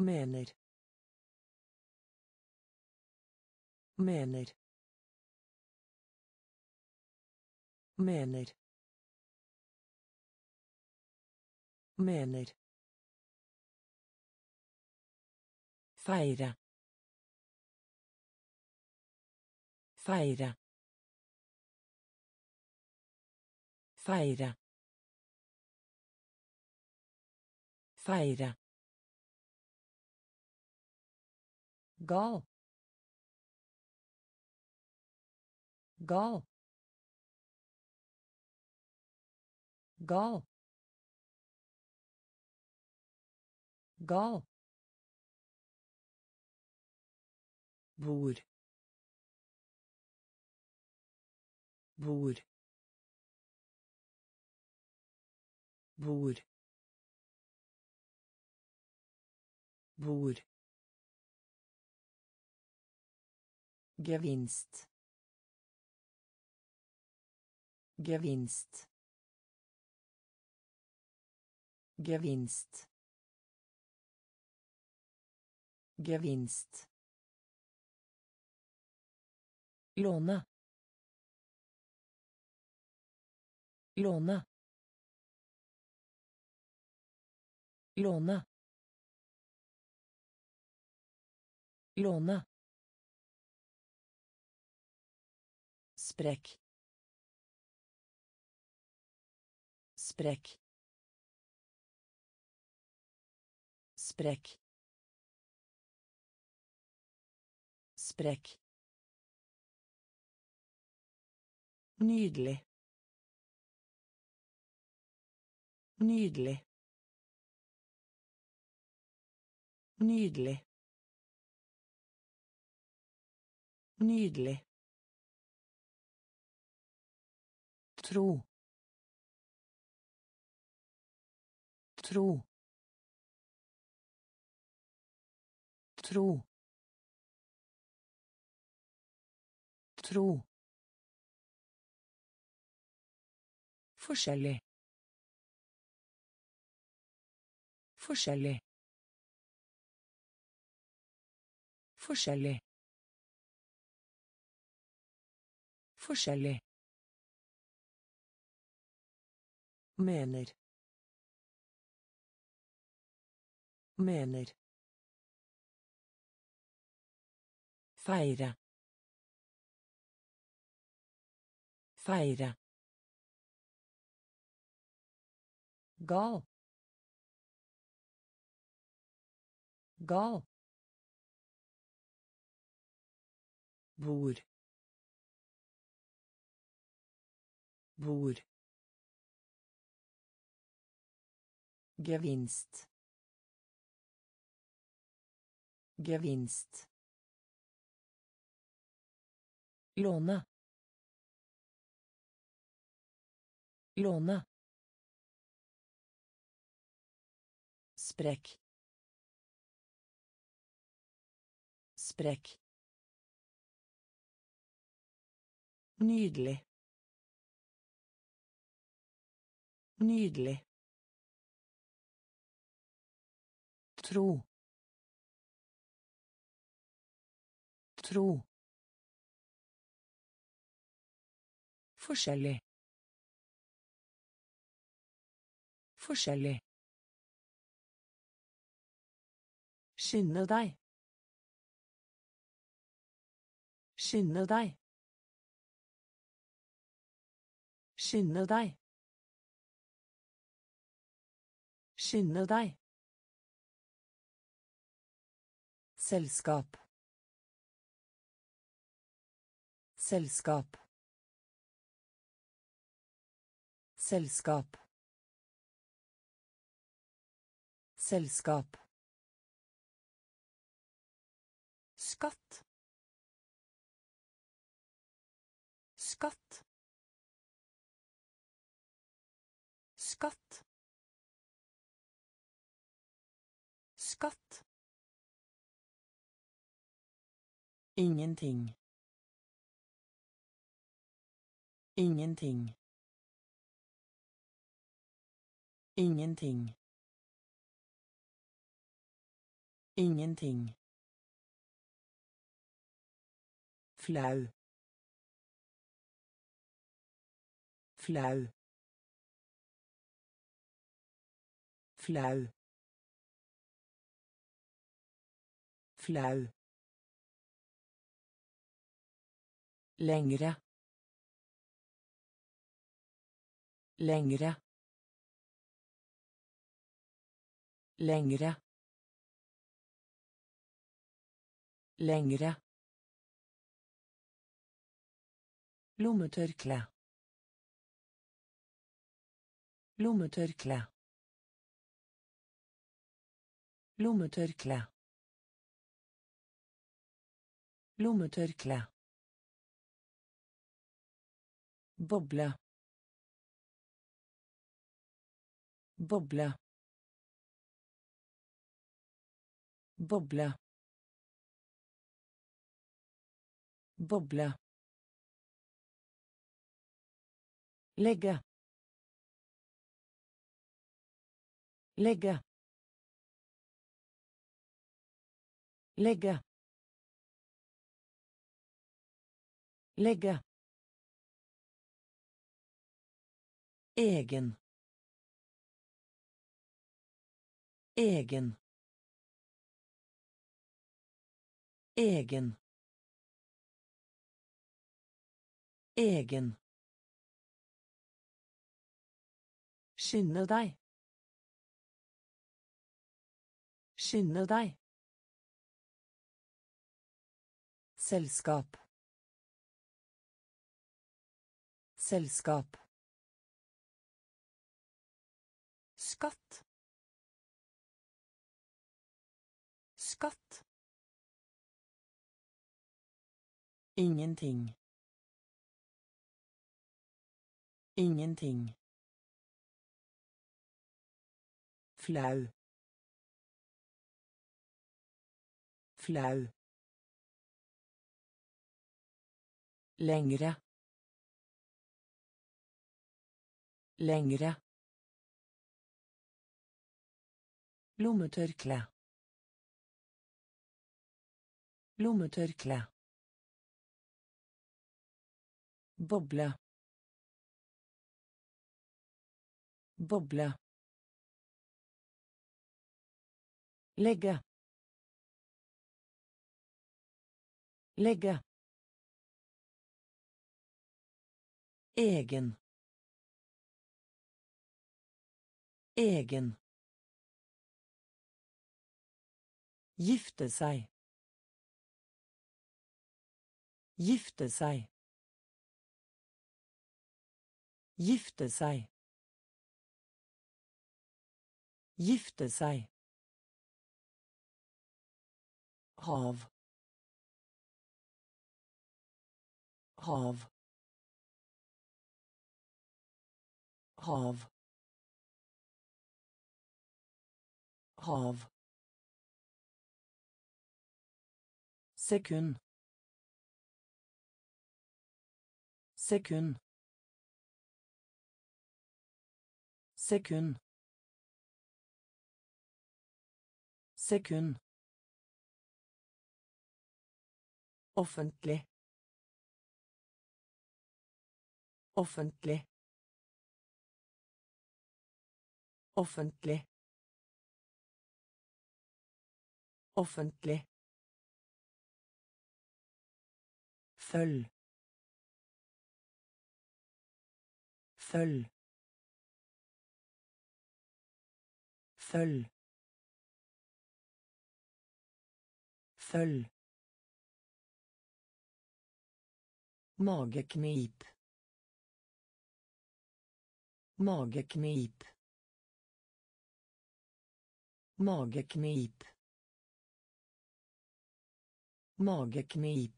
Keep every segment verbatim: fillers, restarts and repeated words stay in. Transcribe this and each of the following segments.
mener mener mener mener feire feire feire feire gal gal gal gal bord bord bord bord gevinst gevinst gevinst gevinst låne låne låne låne sprekk sprekk sprekk sprekk nydelig nydelig nydelig nydelig tro tro tro tro forskjellig forskjellig forskjellig forskjellig mener mener feire feire gal gal bord bord gevinst gevinst låne låne sprekk sprekk nydelig nydelig tro tro forskjellig forskjellig skynde deg skynde deg skynde deg skynde deg selskap selskap selskap selskap skatt skatt skatt skatt ingenting ingenting ingenting Ingenting. Flau. Flau. Flau. Flau. Längre. Längre. Längre. Längre. Lommetørkle. Lommetørkle. Lommetørkle. Lommetørkle. Boble. Boble. Boble. Boble. Legge. Legge. Legge. Legge. Egen. Egen. Egen. Egen. Skynde deg. Skynde deg. Selskap. Selskap. Skatt. Skatt. Ingenting. Ingenting. Flau. Flau. Längre. Längre. Lommetørkle. Lommetørkle. Boble. Boble. Legge. Legge. Egen. Egen. Gifte seg. Gifte seg. Gifte seg. Gifte seg. Hav. Hav. Hav. Hav. Sekund. Sekund. Sekund. Sekund. Offentlig. Offentlig. Offentlig. Offentlig. Følg. Følg. Følg. Følg. Mageknip. Mageknip. Mageknip. Mageknip.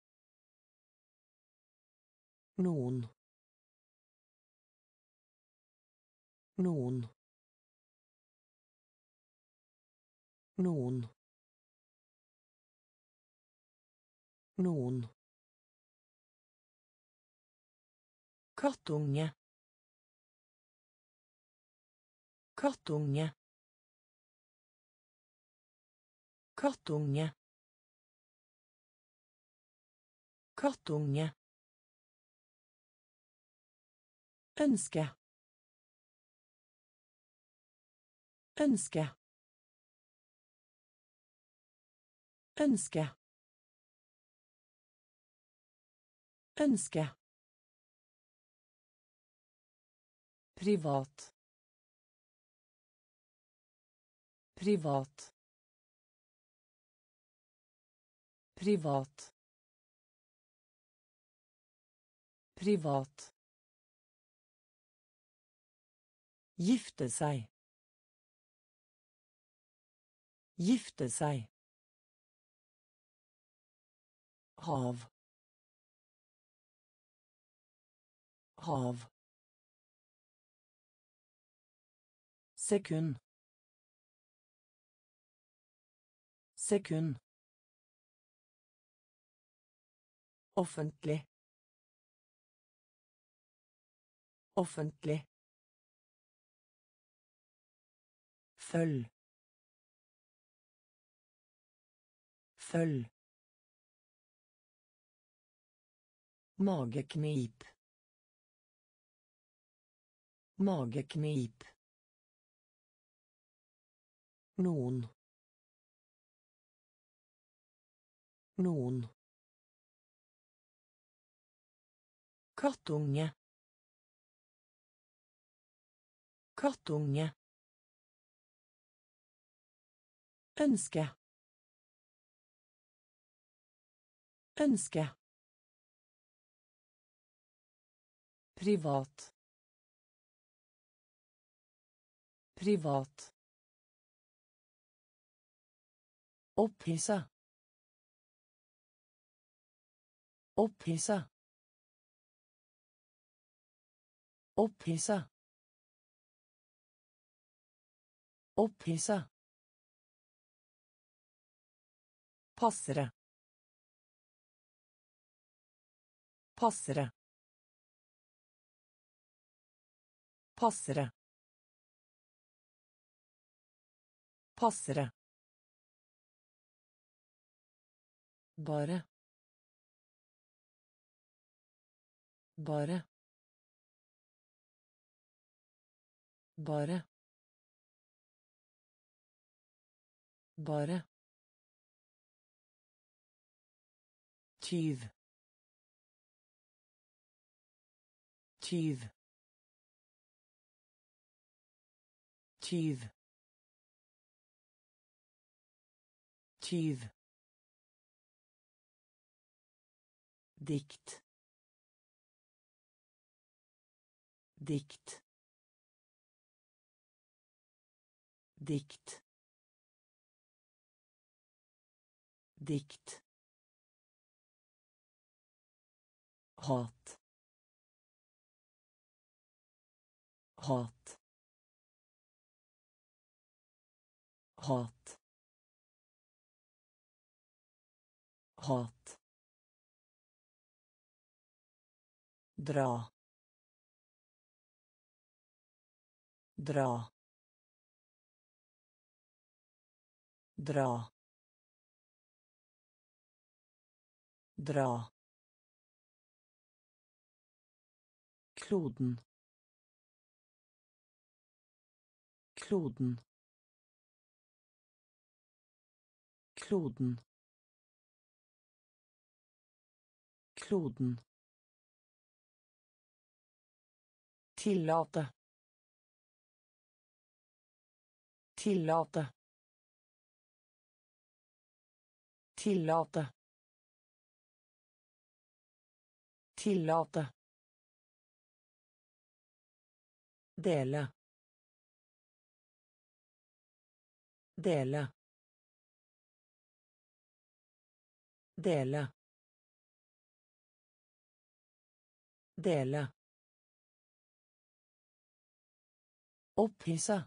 Noen. Noen. Noen. Noen. Kattunge. Kattunge. Kattunge. Kattunge. Ønske. Ønske. Ønske. Ønske. Privat. Privat. Privat. Privat. Gifte seg. Gifte seg. Hav. Hav. Sekund. Sekund. Offentlig. Offentlig. Følg. Følg. Mageknip. Mageknip. Noen. Noen. Kattunge. Kattunge. Ønske. Ønske. Privat. Privat. Opphissa. Opphissa. Opphissa. Opphissa. Passere. Passere. Passere. Passere. Bare. Bare. Bare. Bare. Tyv. Tyv. Tyv. Tyv. Dikt. Dikt. Dikt. Dikt. Hat. Hat. Hat. Hat. Dra. Dra. Dra. Dra. Kloden. Kloden. Kloden. Kloden. Tillate. Tillate. Tillate. Tillate. Dele. Dele. Dele. Dele. Opphissa.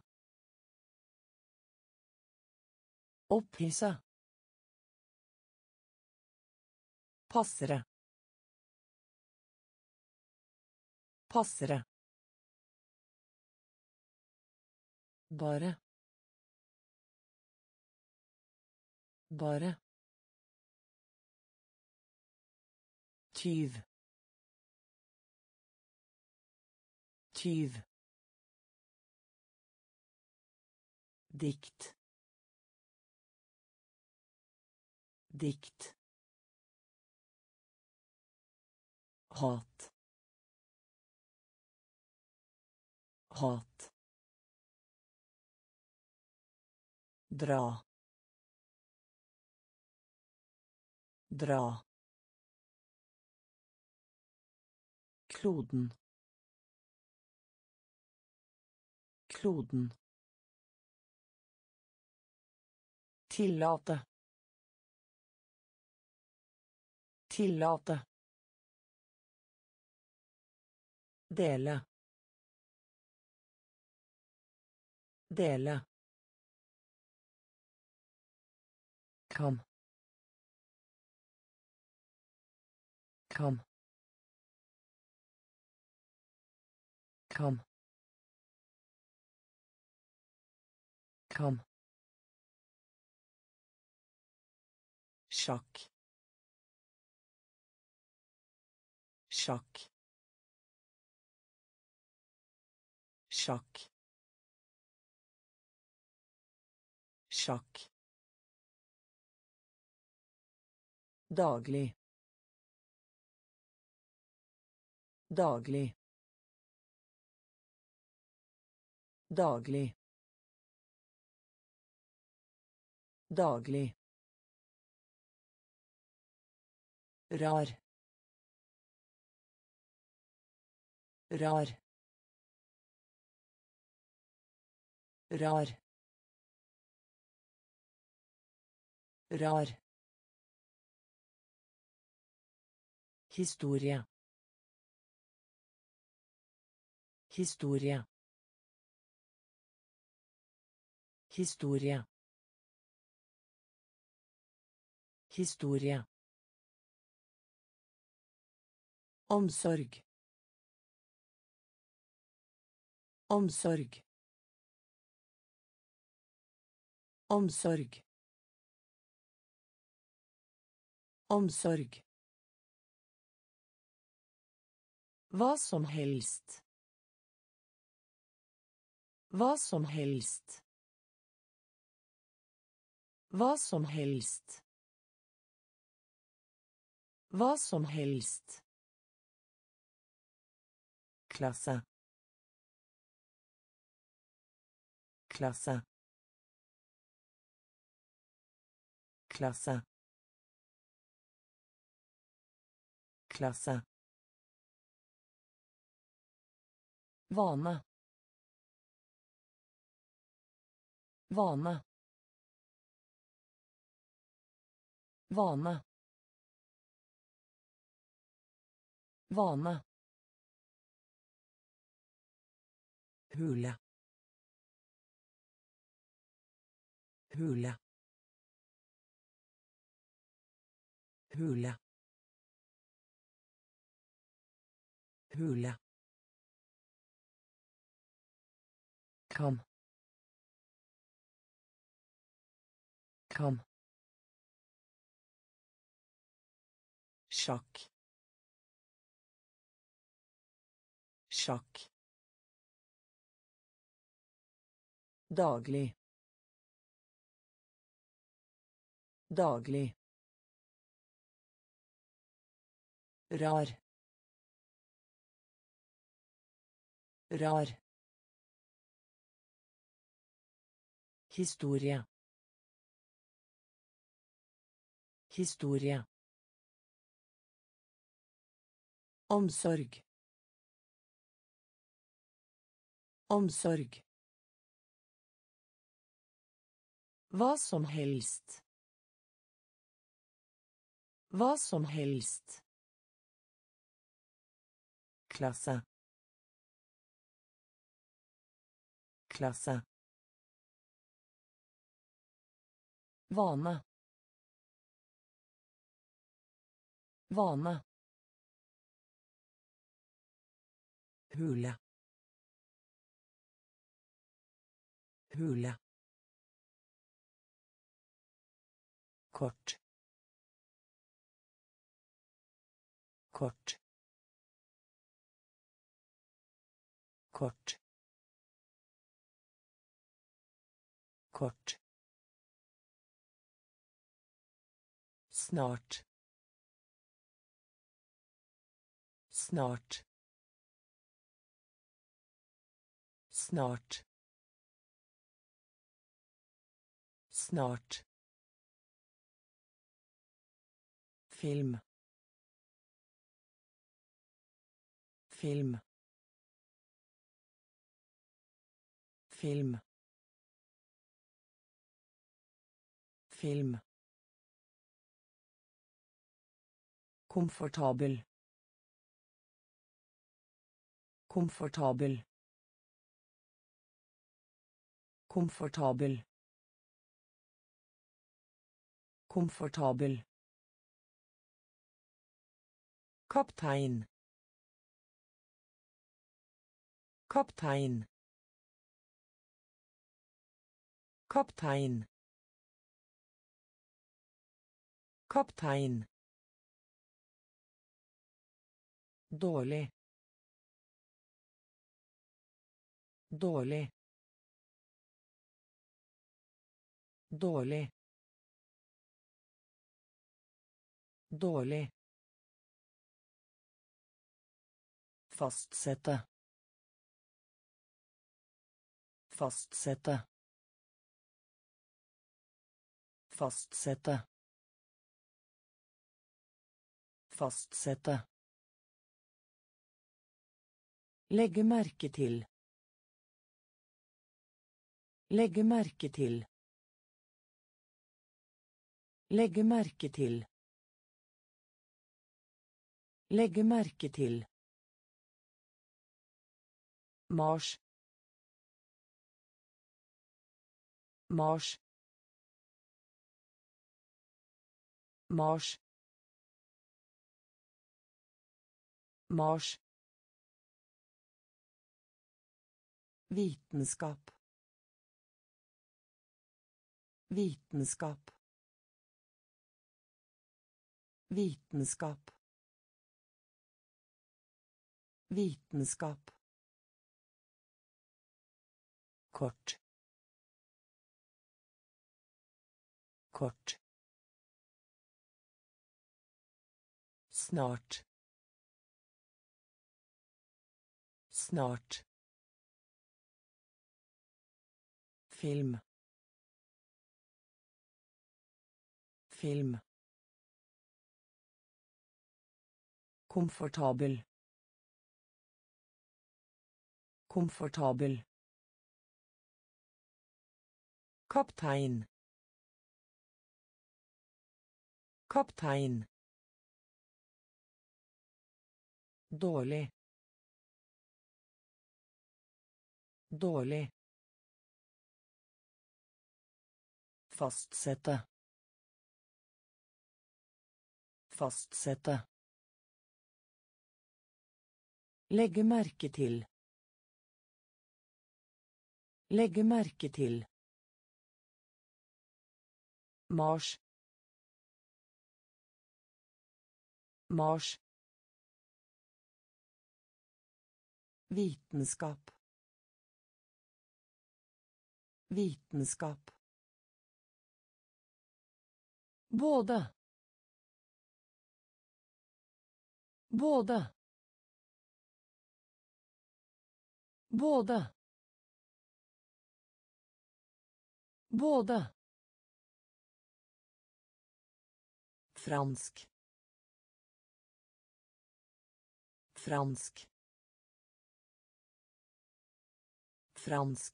Opphissa. Passere. Passere. Bare. Bare. Tyv. Tyv. Dikt. Dikt. Hat. Hat. Dra. Dra. Kloden. Kloden. Tillate. Tillate. Dele. Dele. Kam. Kam. Kam. Kam. Sjakk. Sjakk. Sjakk. Sjakk. Daglig. Daglig. Daglig. Daglig. Rar. Rar. Rar. Rar. Historie. Historie. Historie. Historie. Omsorg. Omsorg. Omsorg. Omsorg. Hva som helst. Hva som helst. Hva som helst. Hva som helst. Klasse. Klasse. Klasse. Klasse. Vane. Vane. Vane. Vane. Hule. Hule. Hule. Hule. Kam. Kam. Sjakk. Sjakk. Daglig. Daglig. Rar. Rar. Historie. Historie. Omsorg. Omsorg. Hva som helst. Hva som helst. Klasse. Klasse. Vane. Vane. Hule. Hule. kort kort kort kort snart snart snart snart film film film film komfortabel komfortabel komfortabel komfortabel kaptein kaptein kaptein kaptein dårlig dårlig dårlig dårlig fastsette fastsette fastsette fastsette legge merke til legge merke til legge merke til legge merke til Mars Mars Mars Mars vitenskap vitenskap vitenskap vitenskap kort kort snart snart film film komfortabel komfortabel kaptein kaptein dårlig dårlig fastsette fastsette legge merke til legge merke til Mars Mars vitenskap vitenskap både både både både fransk fransk fransk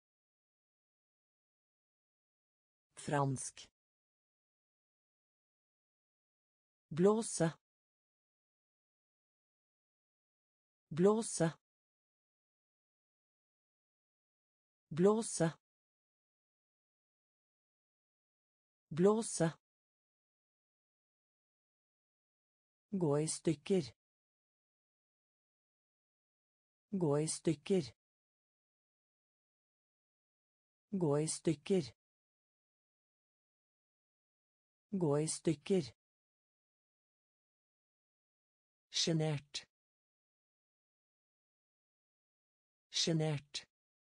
fransk blåse blåse blåse blåse gå i stykker gå i stykker gå i stykker Gå i stykker. Sjenert. Sjenert.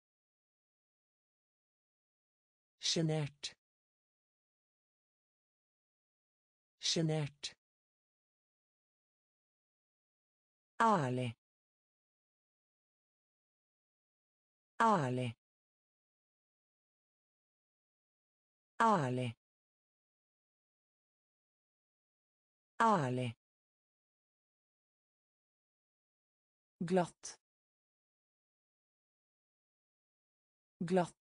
Sjenert. Sjenert. Ærlig. Ærlig. Ærlig. Ærlig. Glatt. Glatt.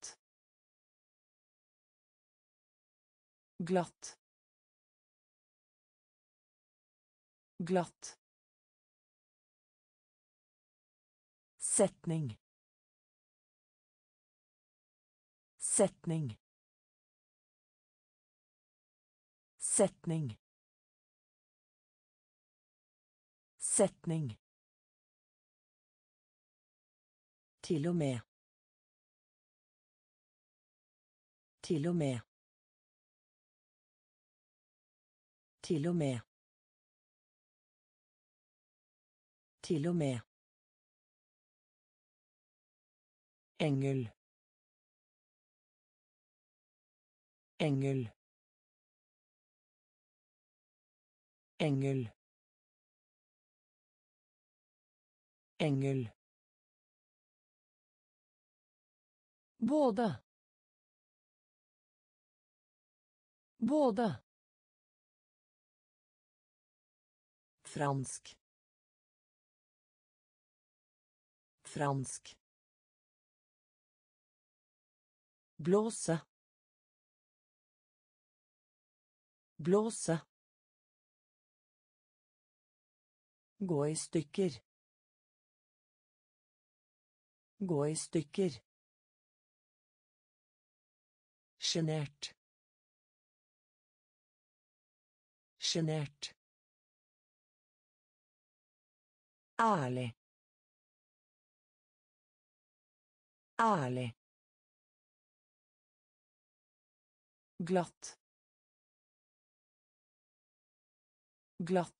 Glatt. Glatt. Setning. Setning. Setning. Setning. Til og med. Til og med. Til og med. Til og med. Engel. Engel. Engel. Engel. Både. Både. Fransk. Fransk. Blåse. Blåse. Gå i stykker. Gå i stykker. Sjenert. Sjenert. Ærlig. Ærlig. Glatt. Glatt.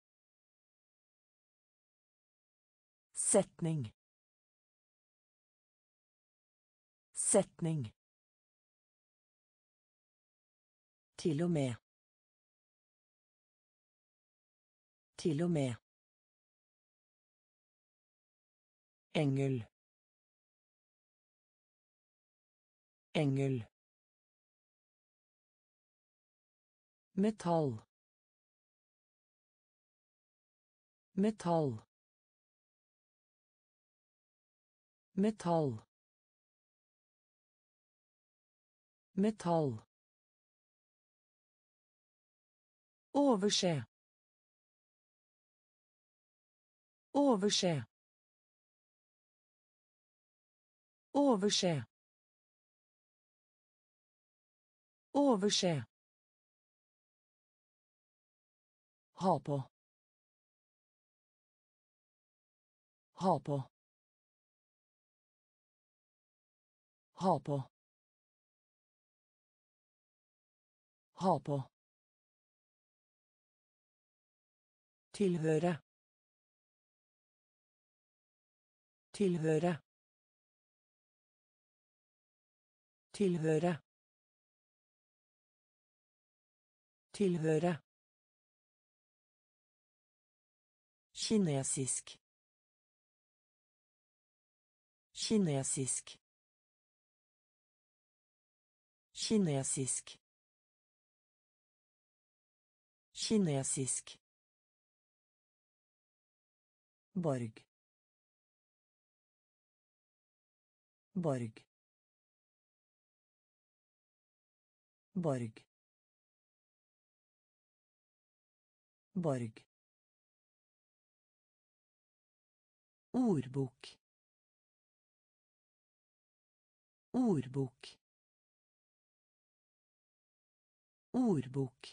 Setning. Setning. Til og med. Til og med. Engel. Engel. Metall. Metall. Metall. Metall. Overse. Overse. Overse. Overse. Ha på. Ha på. Ha på. Ha på. Tilhøre. Tilhøre. Tilhøre. Tilhøre. Kinesisk. Kinesisk. Kinesisk. Kinesisk. Borg. Borg. Borg. Borg. Ordbok. Ordbok. Ordbok.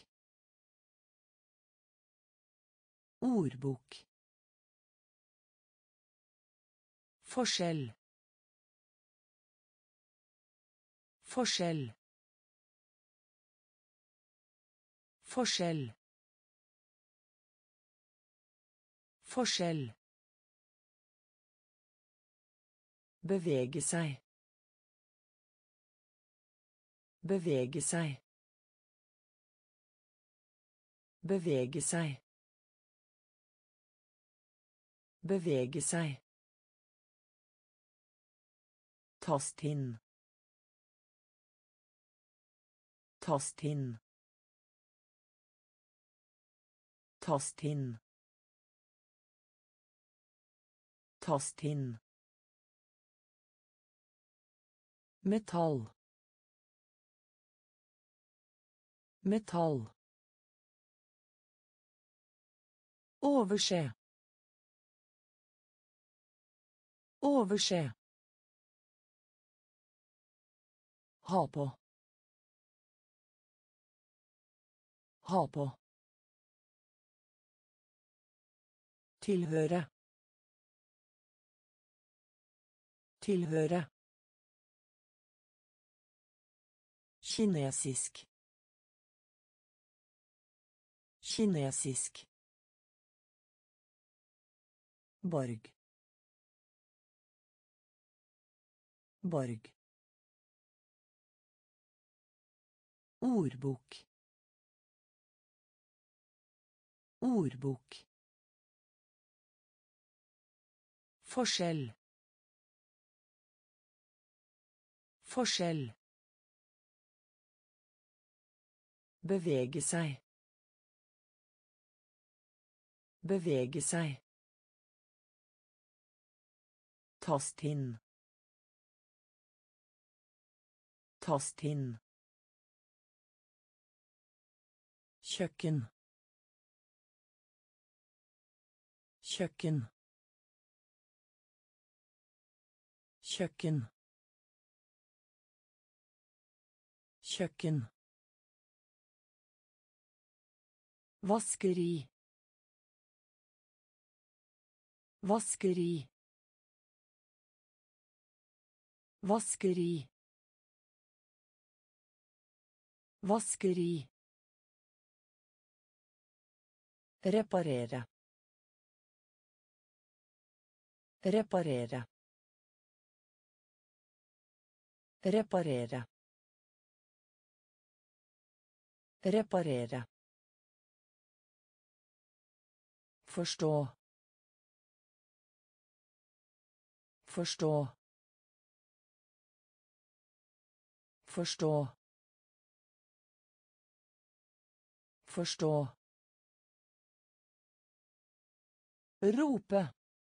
Ordbok. Forskjell. Forskjell. Forskjell. Forskjell. Bevege seg. Bevege seg. Bevege seg. Bevege seg. Tast inn. Tast inn. Tast inn. Tast inn. Metall. Metall. Overse. Overse. Ha på. Ha på. Tilhøre. Tilhøre. Kinesisk. Kinesisk. Borg. Borg. Ordbok. Ordbok. Forskjell. Forskjell. Bevege seg. Bevege seg. Tast inn. Tast inn. Kjøkken. Kjøkken. Kjøkken. Kjøkken. Vaskeri. Vaskeri. Vaskeri. Vaskeri. Reparere. Reparere. Reparere. Reparere. Forstå. Forstå. Forstå. Forstå. Rope.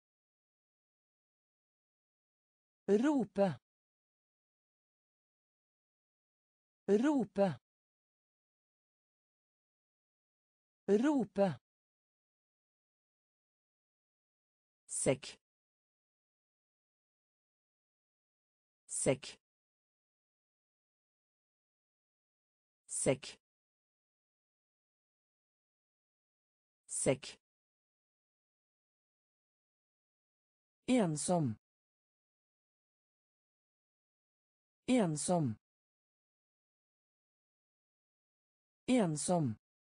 Rope. Rope. Rope. Sekk. Sekk. Sekk. Sekk. Ensom. Ensom. Ensom.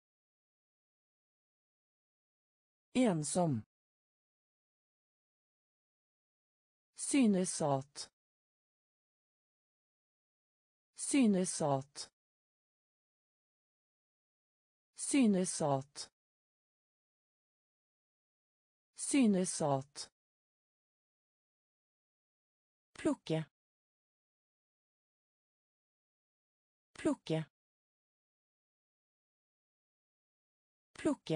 Ensom. Synes at. Synes at. Synes at. Synes at. Plukke. Plukke. Plukke.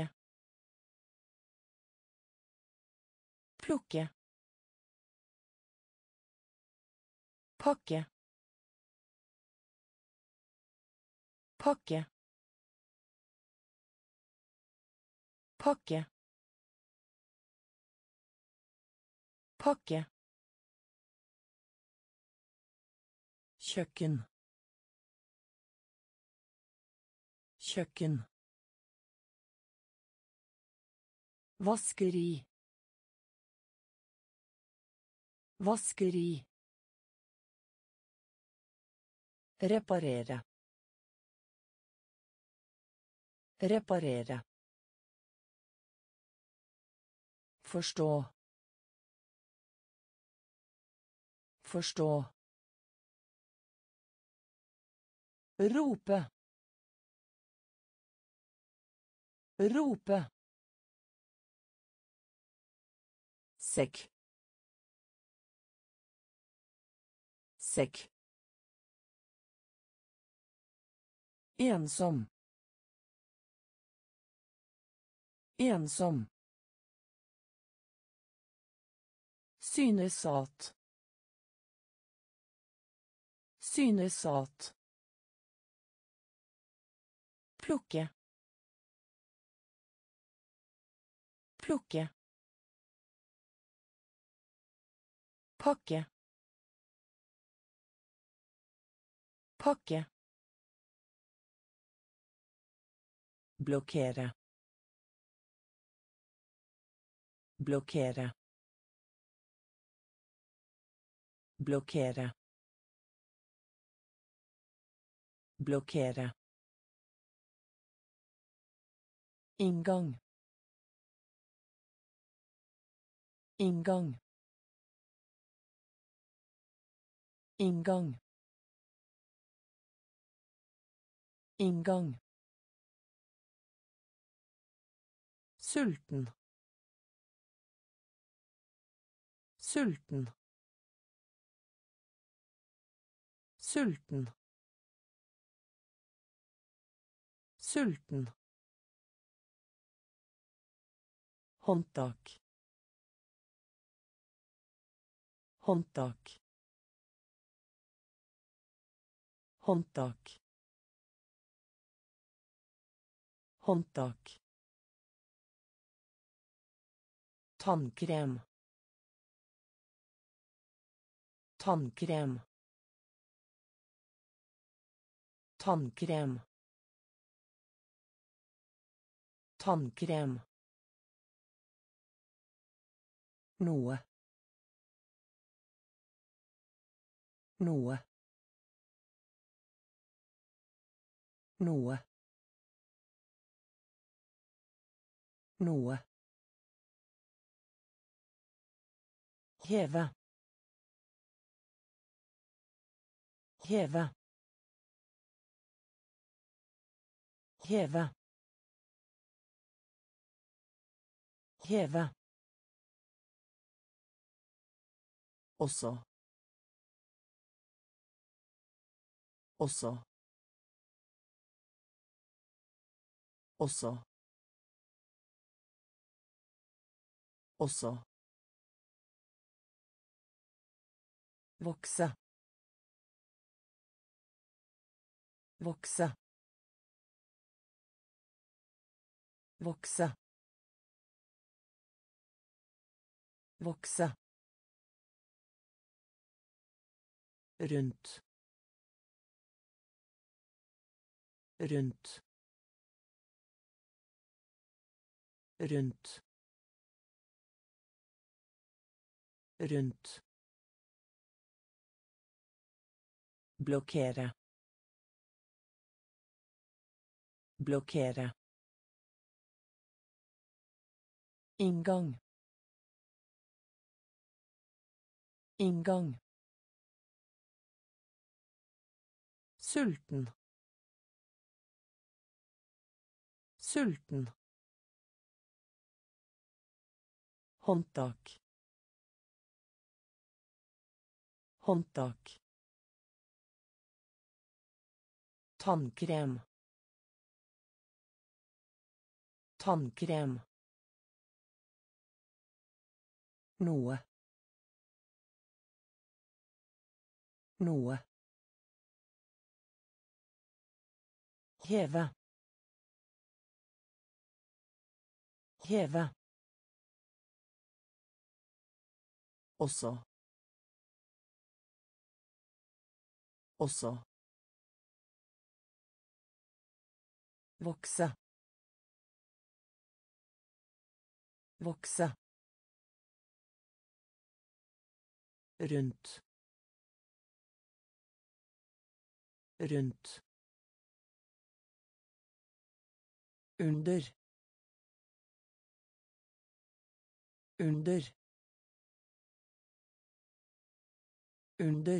Plukke. Pakke. Pakke. Pakke. Pakke. Kjøkken. Kjøkken. Vaskeri. Vaskeri. Reparere. Reparere. Forstå. Forstå. Rope. Rope. Sekk. Sekk. Ensom. Ensom. Synes at. Synes at. Plukke. Plukke. Pakke. Pakke. Blokkere. Blokkere. Blokkere. Blokkere. Inngang. Inngang. Inngang. Inngang. Sulten. Sulten. Sulten. Sulten. Håndtak. Håndtak. Håndtak. Håndtak. Tannkrem. Tannkrem. Tannkrem. Tannkrem. Noe. Noe. Noe. Noe. Heve. Heve. Heve. Heve. Også. Også. Også. Også. Vokse. Vokse. Vokse. Vokse. Rundt. Rundt. Rundt. Rundt. Blokkere. Blokkere. Inngang. Inngang. Sulten. Sulten. Håndtak. Håndtak. Tannkrem. Tannkrem. Noe. Noe. Heve. Heve. Også. Også. Vokse. Vokse. Rundt. Rundt. under under under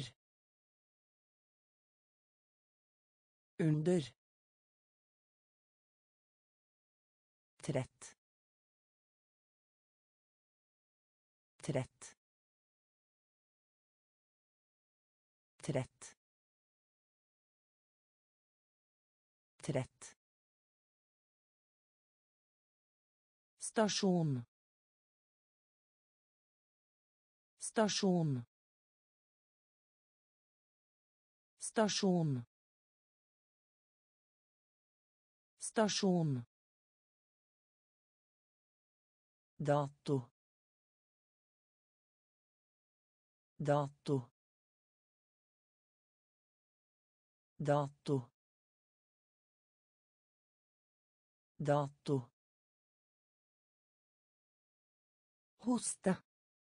under trett trett trett trett stasjon stasjon stasjon stasjon dato dato dato dato hosta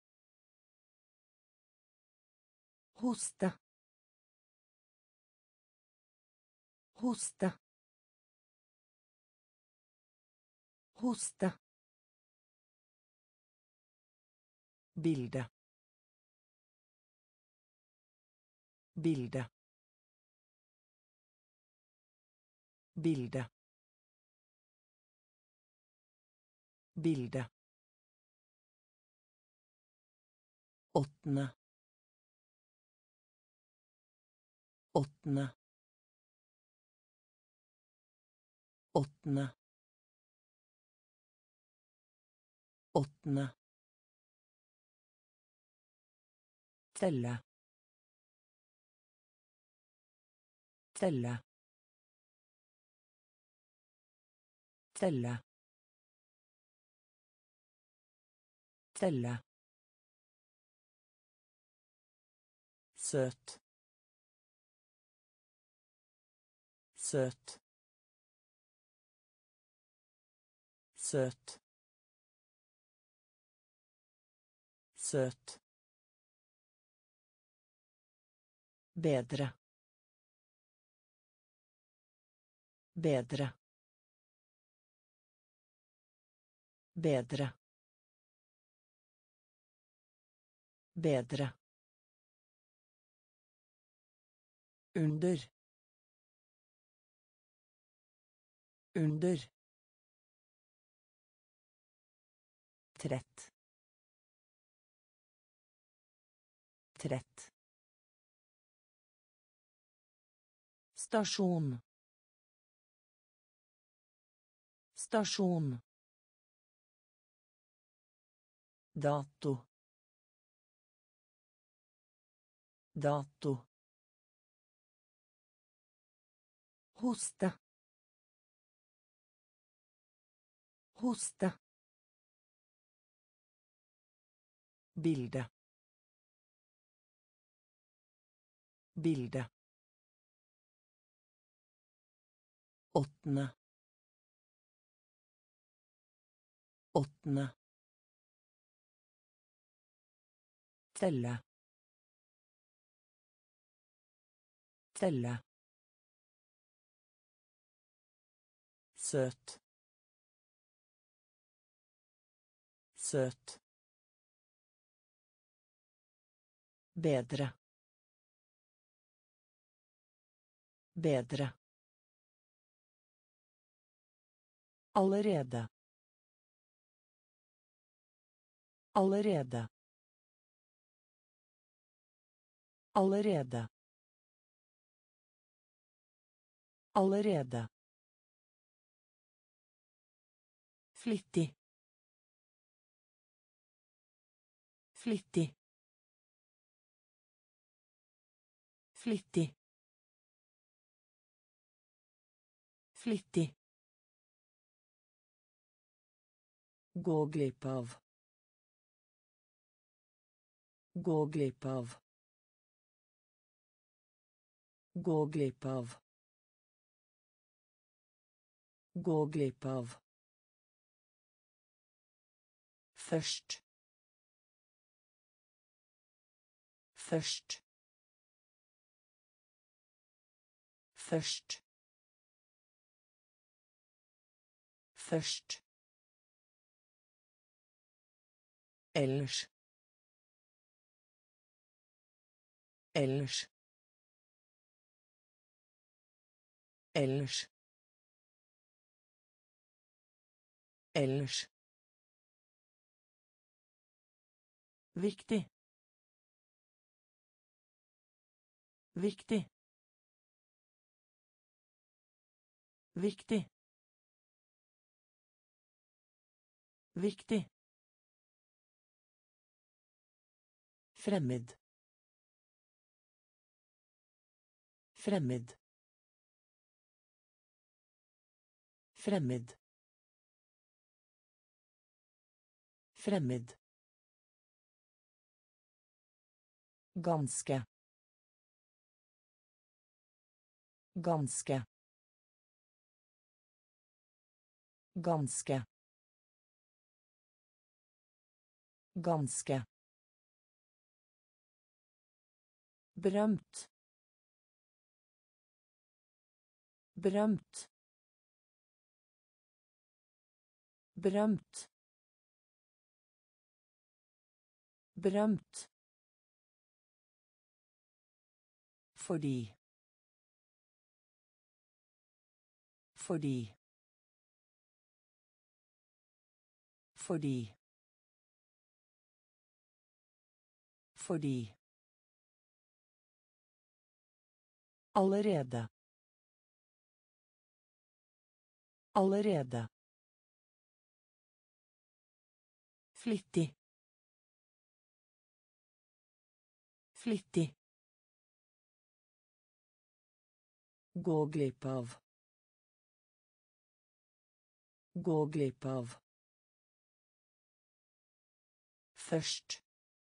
hosta hosta hosta bilde bilde bilde bilde åttende åttende åttende åttende telle telle telle telle søt søt søt søt bedre bedre bedre bedre under under trett trett stasjon stasjon dato dato hoste hoste bilde bilde åttende åttende telle telle søt søt bedre bedre allerede allerede allerede allerede flittig flittig flittig flittig gå glipp av gå glipp av gå glipp av gå glipp av først først først Først. Ellers. Ellers. Ellers. Ellers. Viktig. Viktig. Viktig. Viktig. Fremmed. Fremmed. Fremmed. Fremmed. Ganske. Ganske. Ganske. Ganske. Berømt. Berømt. Berømt. Berømt. Fordi. Fordi. Fordi. Fordi. Allerede. Allerede. Flittig. Flittig. Gå glipp av. Gå glipp av. Først.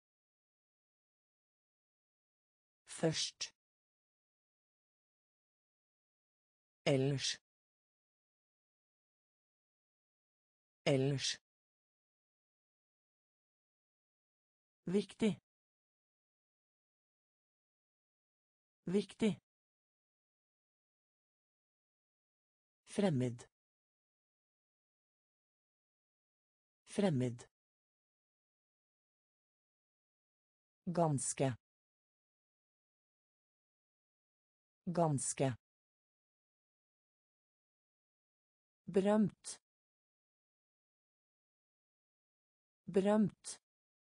Først. Ellers. Ellers. Viktig. Viktig. Fremmed. Fremmed. Ganske. Ganske. Berømt. Berømt.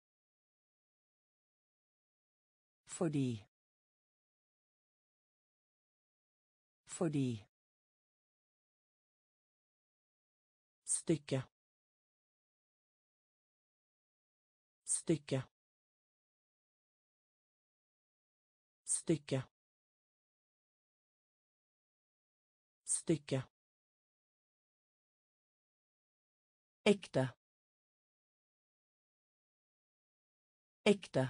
Fordi. Fordi. Stykke. Stykke. Stykke. Stykke. Ekte. Ekte.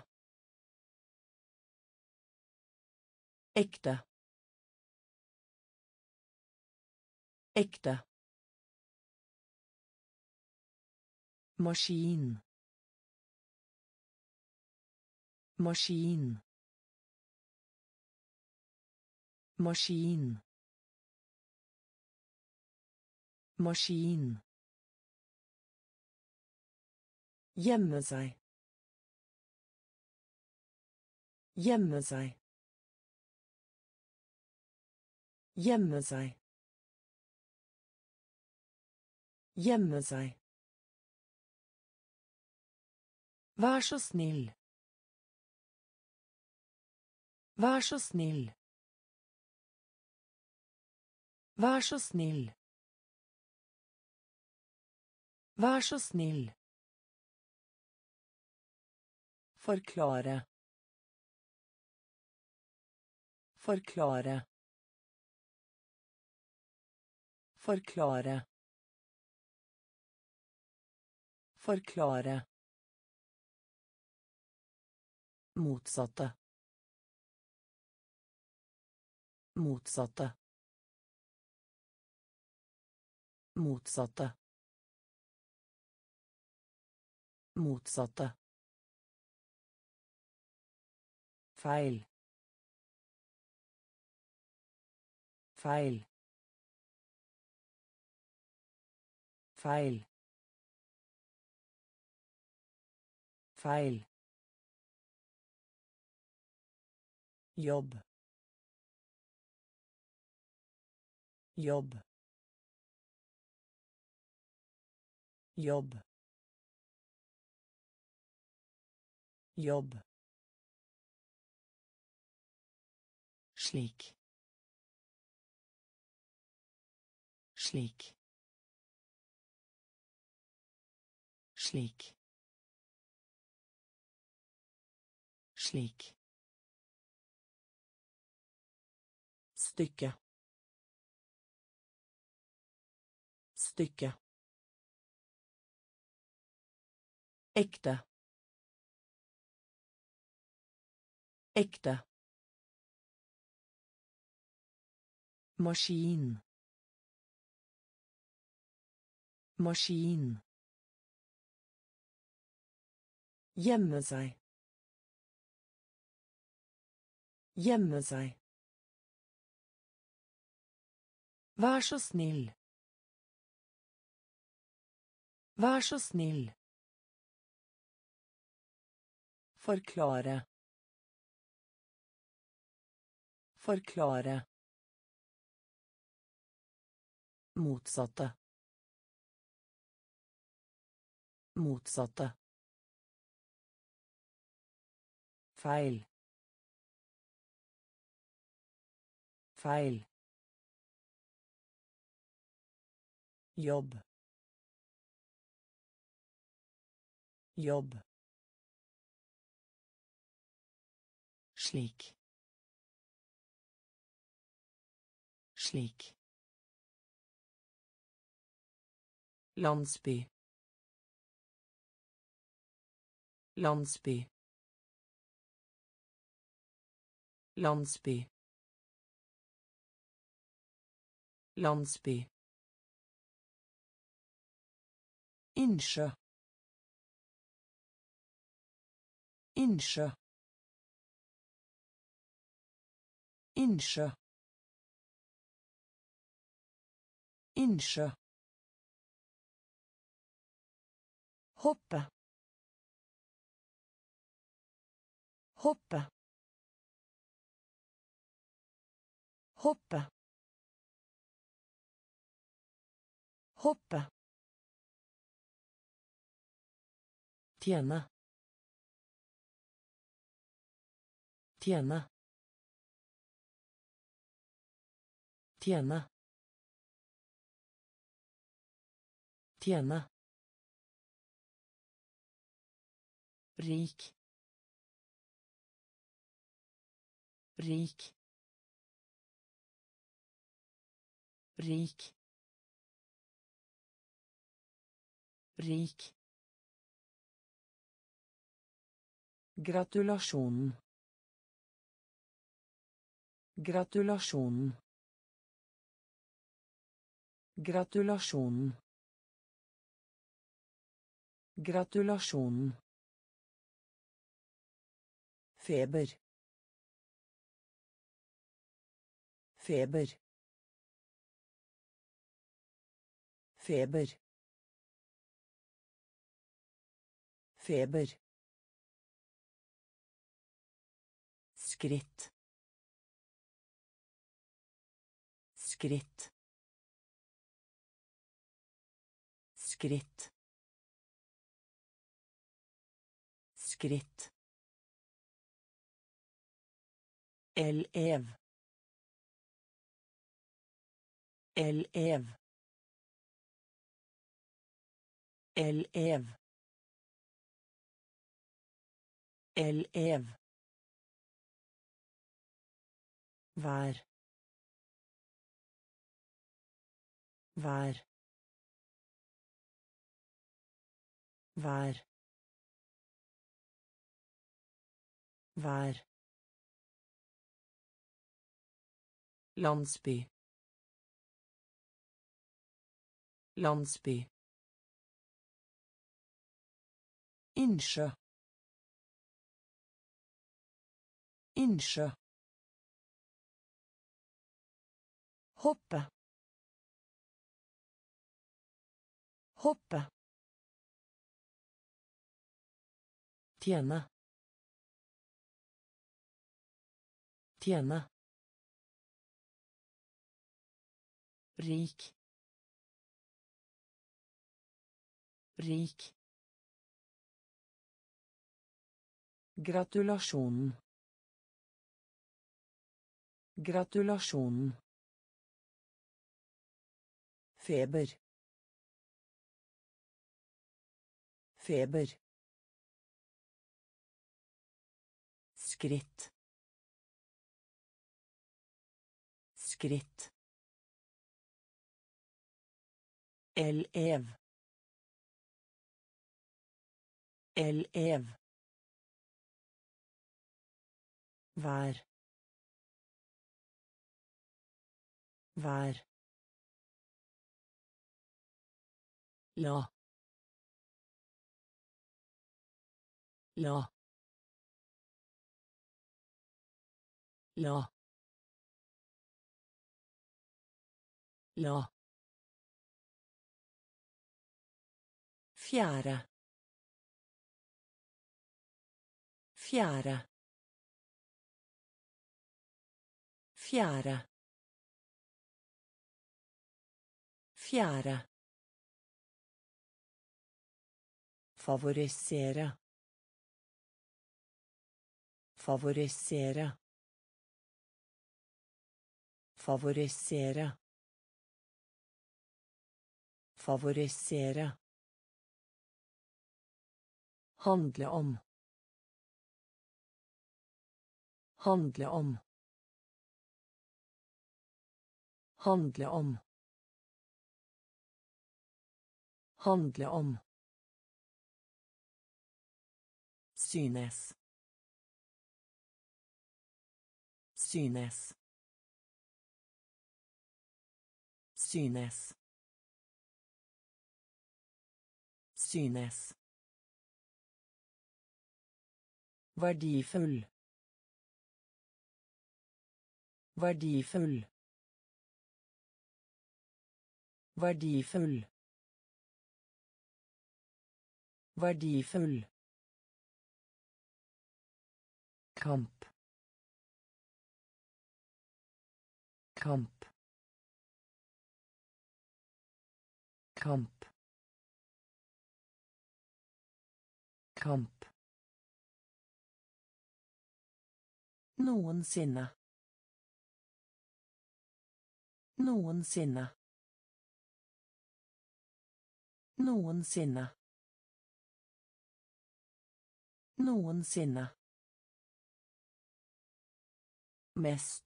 Ekte. Ekte. Maskin. Maskin. Maskin. Maskin. Gjemme seg. Gjemme seg. Gjemme seg. Gjemme seg. Vær så snill. Vær så snill. Vær så snill. Vær så snill. Forklare. Forklare. Forklare. Forklare. Motsatte. Motsatte. Motsatte. Motsatte. Feil. Feil. Feil. Feil. Jobb. Jobb. Jobb. Jobb. Slik. Slik. Slik. Slik. Stykke. Stykke. Ekte. Ekte. Maskin. Maskin. Gjemme seg. Gjemme seg. Vær så snill. Vær så snill. Forklare. Forklare. Motsatte. Motsatte. Feil. Feil. Jobb. Jobb. Slik. Slik. Landsby. Landsby. Landsby. Landsby. Innsjø. Innsjø. Innsjø. Innsjø. Hoppe. Hoppe. Hoppe. Hoppe. Tjene. Tjene. Tjene. Tjene. Rik. Rik. Rik. Rik. Gratulasjonen. Gratulasjonen. Gratulasjonen. Gratulasjonen. Feber. Feber. Feber. Feber. Skritt. Skritt. Skritt. Skritt. Elev. Elev. Elev. Elev. Vær. Vær. Vær. Vær. Landsby. Landsby. Innsjø. Innsjø. Hoppe. Hoppe. Tjene. Tjene. Rik. Rik. Gratulasjonen. Gratulasjonen. Feber. Feber. Skritt. Skritt. Elev. Elev. Vær. Vær. La. La. La. La. Fjære. Fjære. Fjære. Fjære. Favorisere. Favorisere. Favorisere. Favorisere. Handle om. Handle om. Handle om. Handle om. Synes. Synes. Synes. Synes. Verdifull. Verdifull. Verdifull. Verdifull. Kamp. Kamp. Kamp. Kamp. Noensinne. Noensinne. Noensinne. Noensinne. Mest.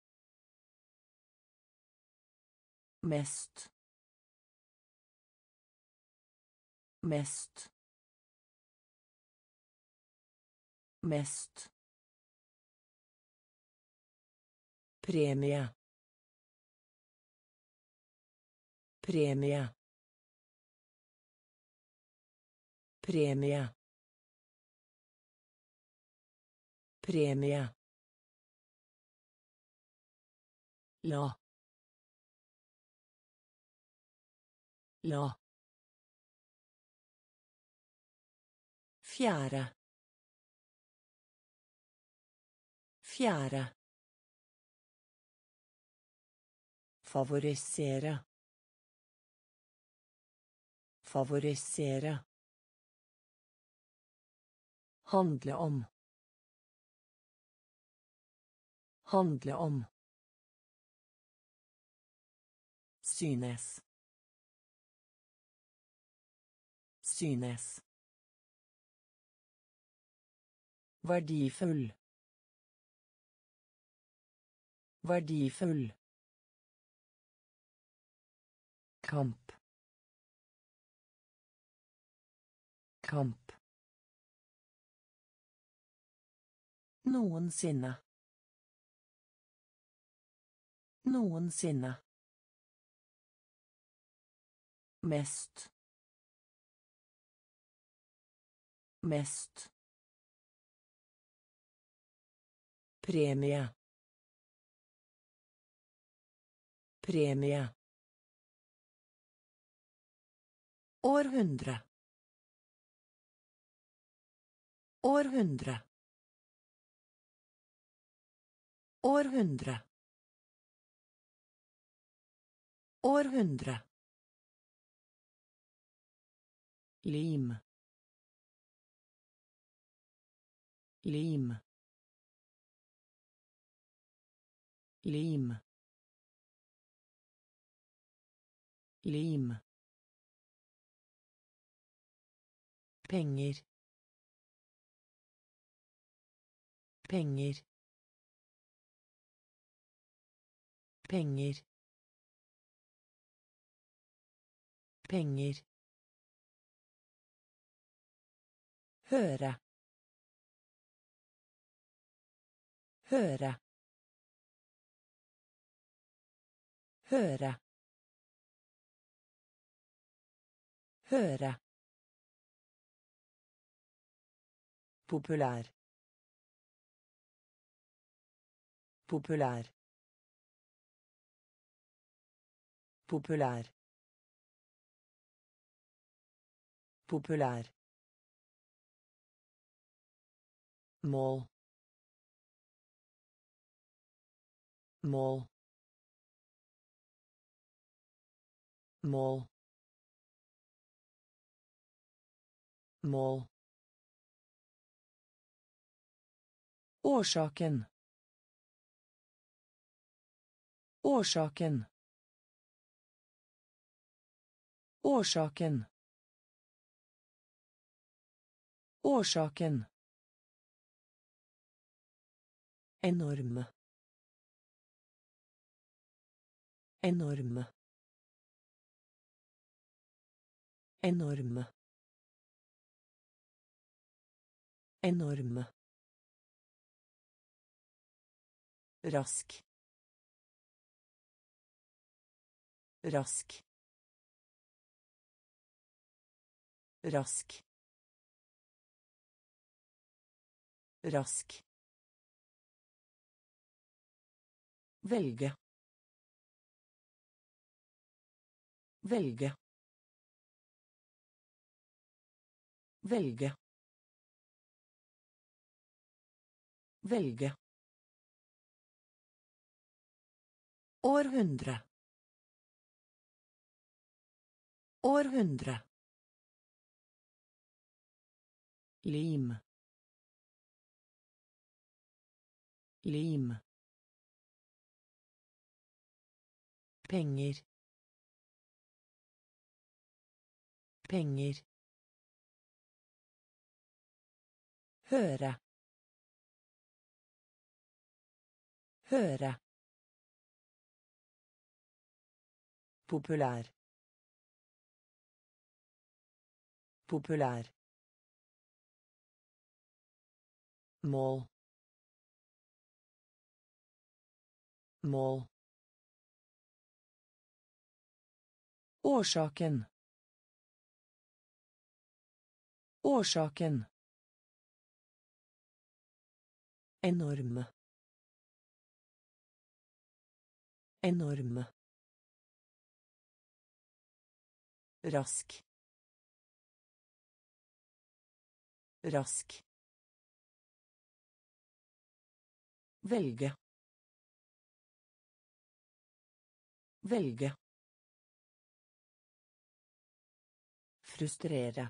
Mest. Mest. Mest. Premie. Premie. Premie. Premie. La. La. Fjære. Fjære. Favorisere. Favorisere. Handle om. Handle om. Synes. Synes. Verdifull. Verdifull. Kamp. Kamp. Noensinne. Noensinne. Mest. Mest. Premie. Premie. Århundre. Århundre. Århundre. Århundre. Lim. Lim. Lim. Lim. Penger. Penger. Penger. Penger. Høre. Høre. Høre. Høre. Populær. Populær. Populær. Populær. Mål. Mål. Mål. Mål. Årsaken. Årsaken. Årsaken. Årsaken. Enorme. Enorme. Enorme. Enorme. Rask. Rask. Rask. Rask. Velge. Velge. Velge. Velge. Århundre. Århundre. Lim. Lim. Penger. Penger. Høre. Høre. Populær. Populær. Mål. Mål. Årsaken. Årsaken. Enorme. Enorme. Rask. Rask. Velge. Velge. Frustrere.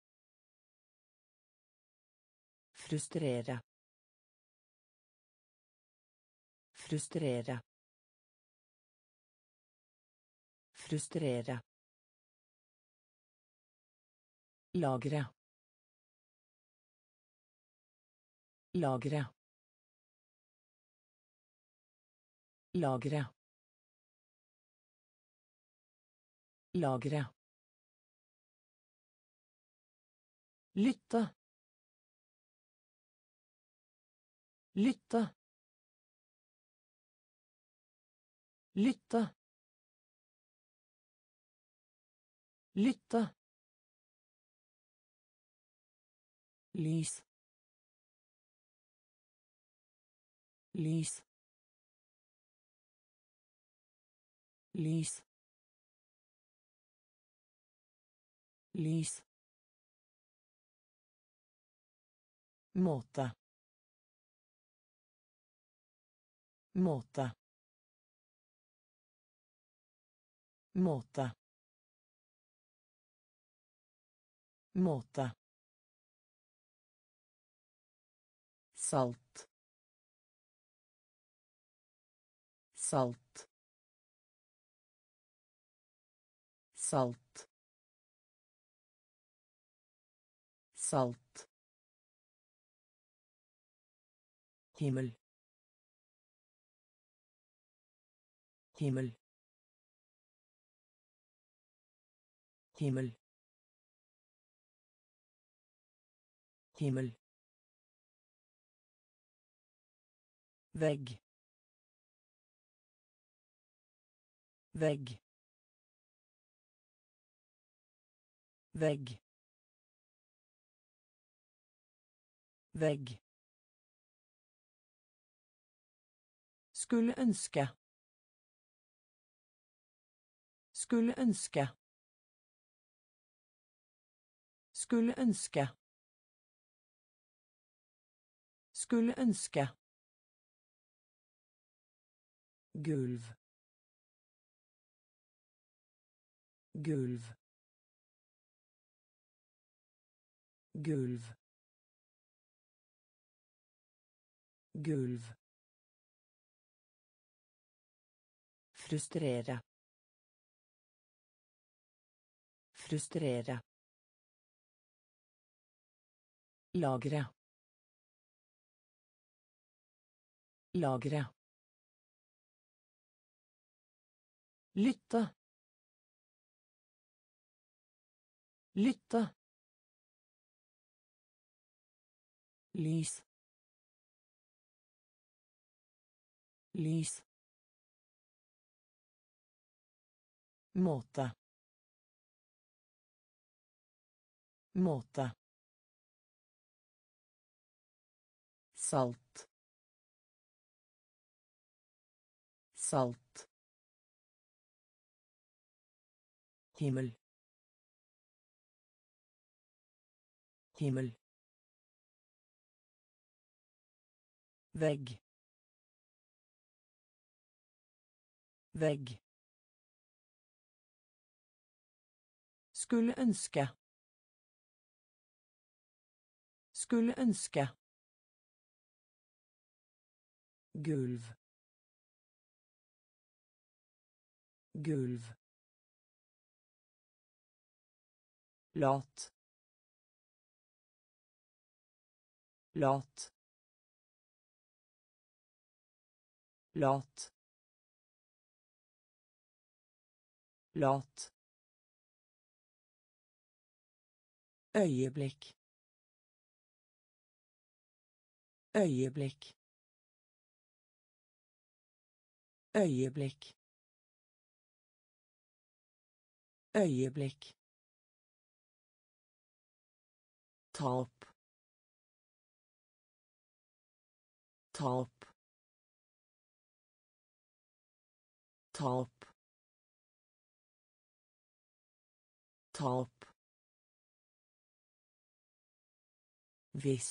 Frustrere. Frustrere. Frustrere. Lagre. Lagre. Lagre. Lagre. Lytte. Lytte. Lytte. Lytte. Lys. Lys. Lys. lys, måte, måte, måte, måte, salt, salt, salt, salt, himmel, himmel, himmel, himmel, vegg, vegg, vegg, vegg, skulle ønske, skulle ønske, skulle ønske, skulle ønske, gulv, gulv, gulv, gulv, frustrere, frustrere, lagre, lagre, lytte, lytte, lys, lys, måte, måte, salt, salt, himmel, himmel, vegg, vegg, skulle ønske, skulle ønske, gulv, gulv, lat, lat, lat, lat, øyeblikk, øyeblikk, øyeblikk, øyeblikk, tap, tap, tap, tap, hvis,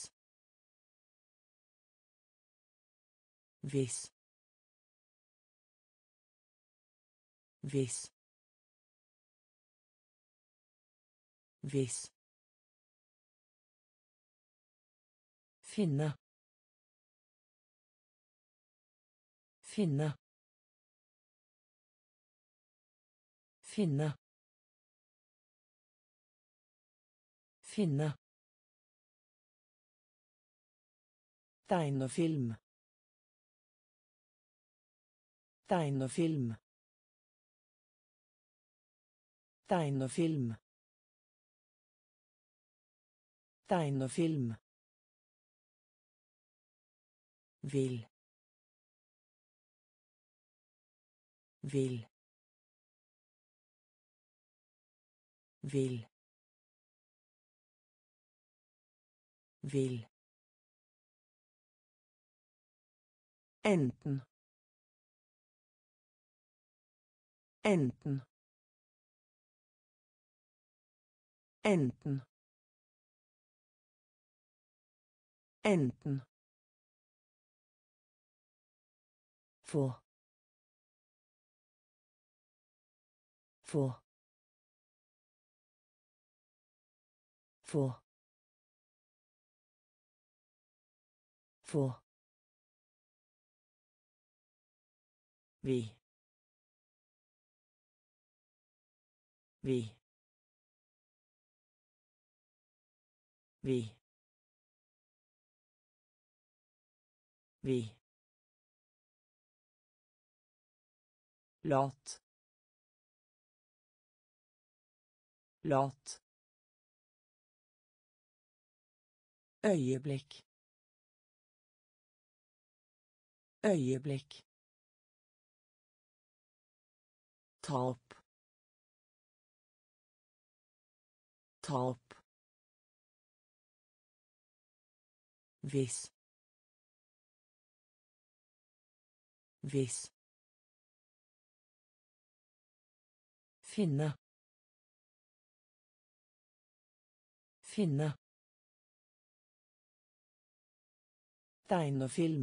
hvis, hvis, hvis, finne, finne, finne, finne, tegnefilm, tegnefilm, tegnefilm, tegnefilm, vil, vil, vil, vil, enten, enten, Enten. Enten. Få. Få. Få. Få. Vi. Vi. Vi. Vi. Lat. Lat. Øyeblikk. Øyeblikk. Ta opp. Ta opp. Hvis. Hvis. Finne. Finne. Tegnefilm.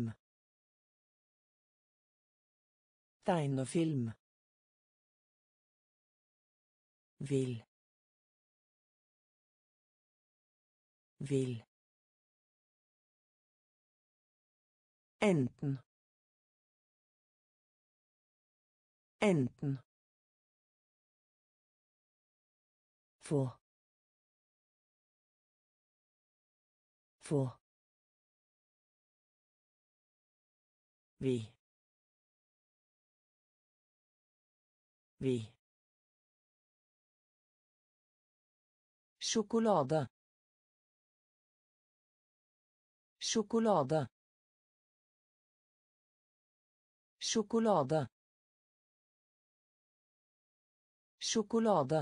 Tegnefilm. Vil. Vil. Enten. Enten. Få. Få. Vi. Vi. Sjokolade. Sjokolade. Sjokolade. Sjokolade.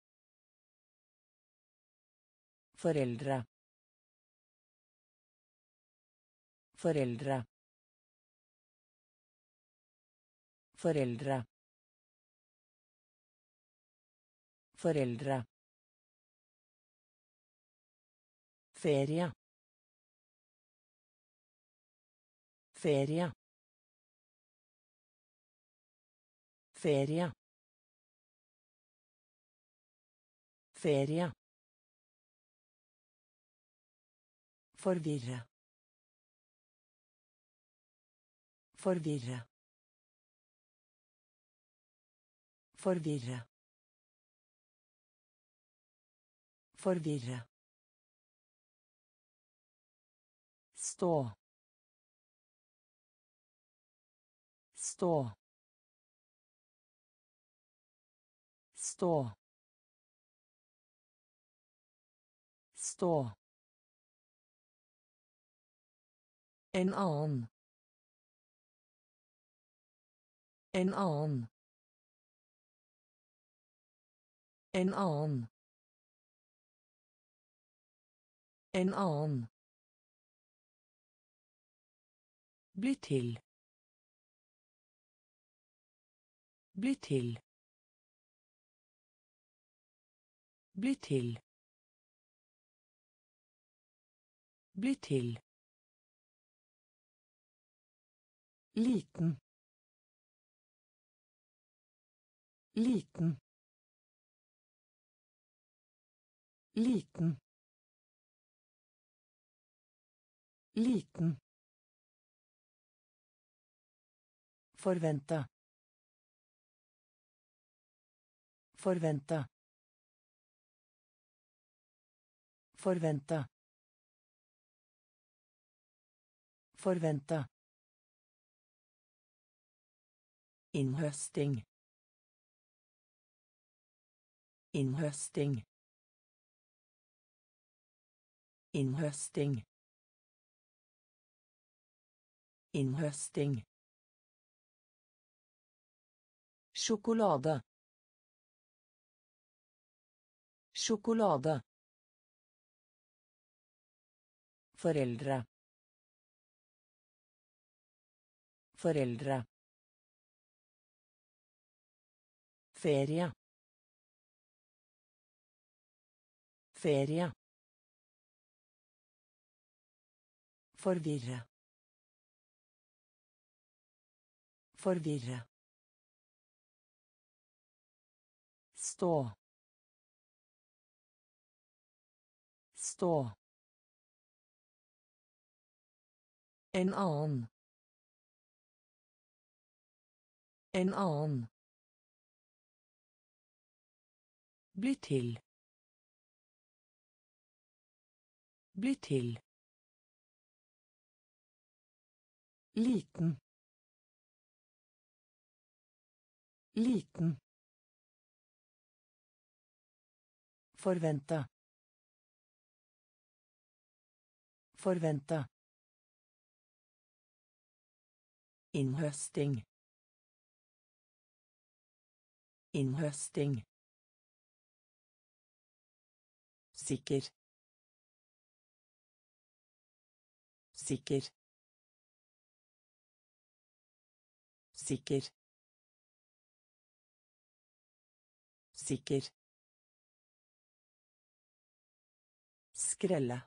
Foreldre. Foreldre. Foreldre. Foreldre. Ferie. Ferie. Ferie. Ferie. Forvirre. Forvirre. Forvirre. Forvirre. Stå. Stå. Stå. Stå. En annen. En annen. En annen. En annen. Bli til. Bli til. Bli til. Bli til. Liten. Liten. Liten. Liten. Forvente. Forvente. Forvente. Forvente. Innhøsting. Innhøsting. Innhøsting. Innhøsting. Sjokolade. Sjokolade. Foreldre. Foreldre. Ferie. Ferie. Forvirre. Forvirre. Stå. Stå. En annen. En annen. Bli til. Bli til. Liten. Liten. Forvente. Forvente. Innhøsting. Innhøsting. Sikker. Sikker. Sikker. Sikker. Skrelle.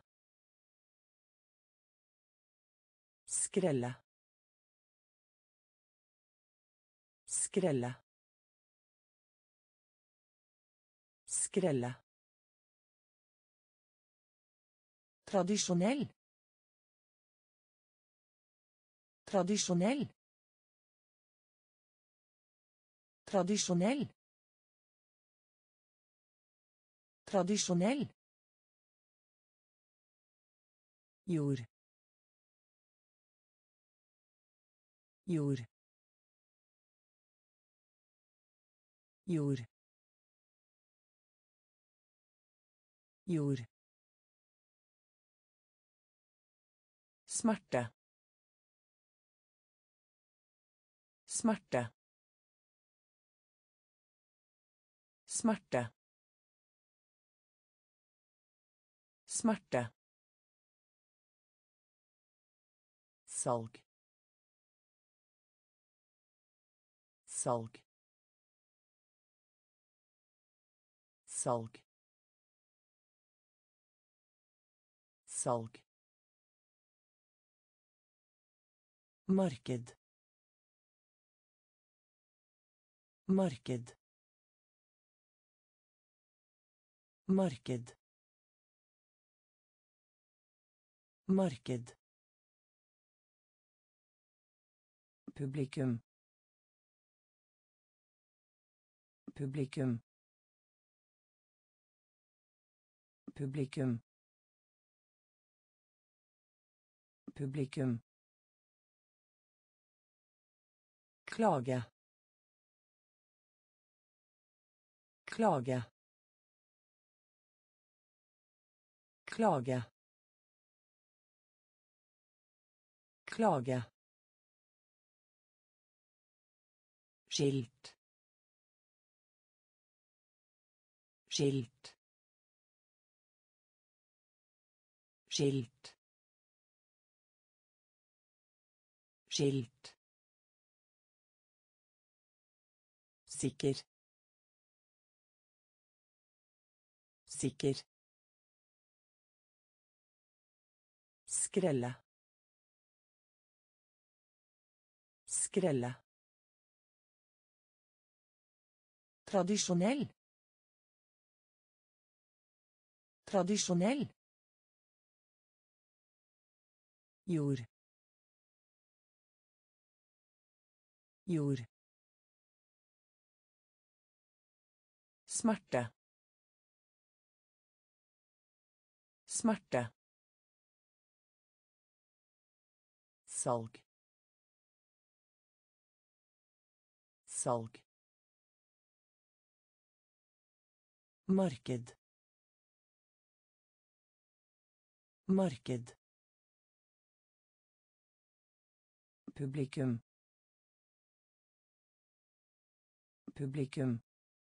Skrelle. Skrelle. Skrelle. Tradisjonell. Tradisjonell. Tradisjonell. Tradisjonell. Jord. Jord. Jord. Jord. Smerte. Smerte. Smerte. Smerte. Salg. Salg. Salg. Salg. Marked. Marked. Marked. Marked. Publikum. Publikum. Publikum. Publikum. Klage. Klage. Klage. Klage. Skilt. Skilt. Skilt. Skilt. Sikker. Sikker. Skrelle. Skrelle. Tradisjonell. Tradisjonell. Jord. Jord. Smerte. Smerte. Salg. Salg. Marked. Marked. Publikum. Publikum.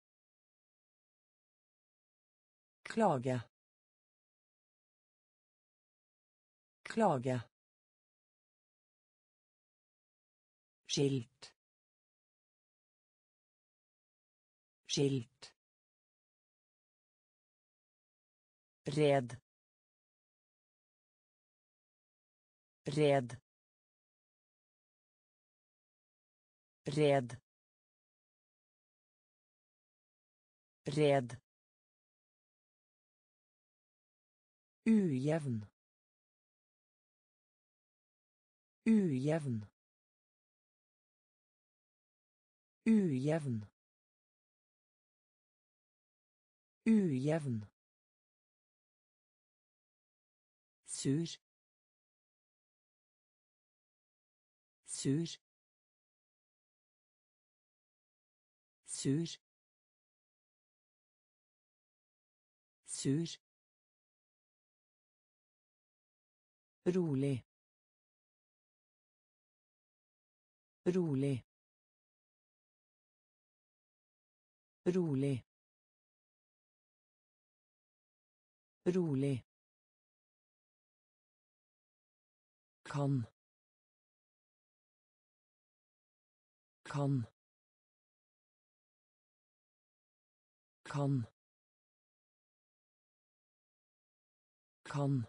Klage. Klage. Skilt. Skilt. Red. Red. Red. Red. Ujevn. Ujevn. Ujevn. Ujevn. Sur. Sur. Sur. Sur. Rolig. Rolig. Rolig. Rolig. Kan. Kan. Kan. Kan.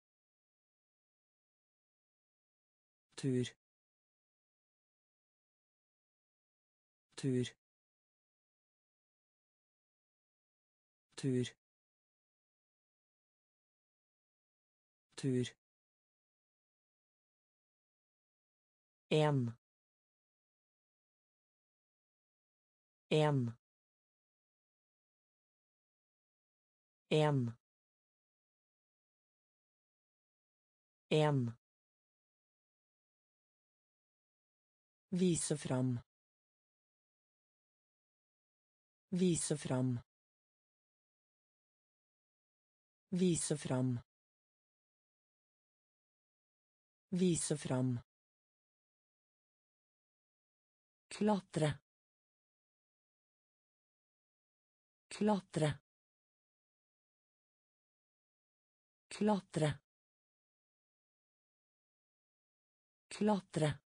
Tur. Tur. Tur. Tur. En. En. En. En. Vise fram. Vise fram. Vise fram. Vise fram. Klatre. Klatre. Klatre. Klatre.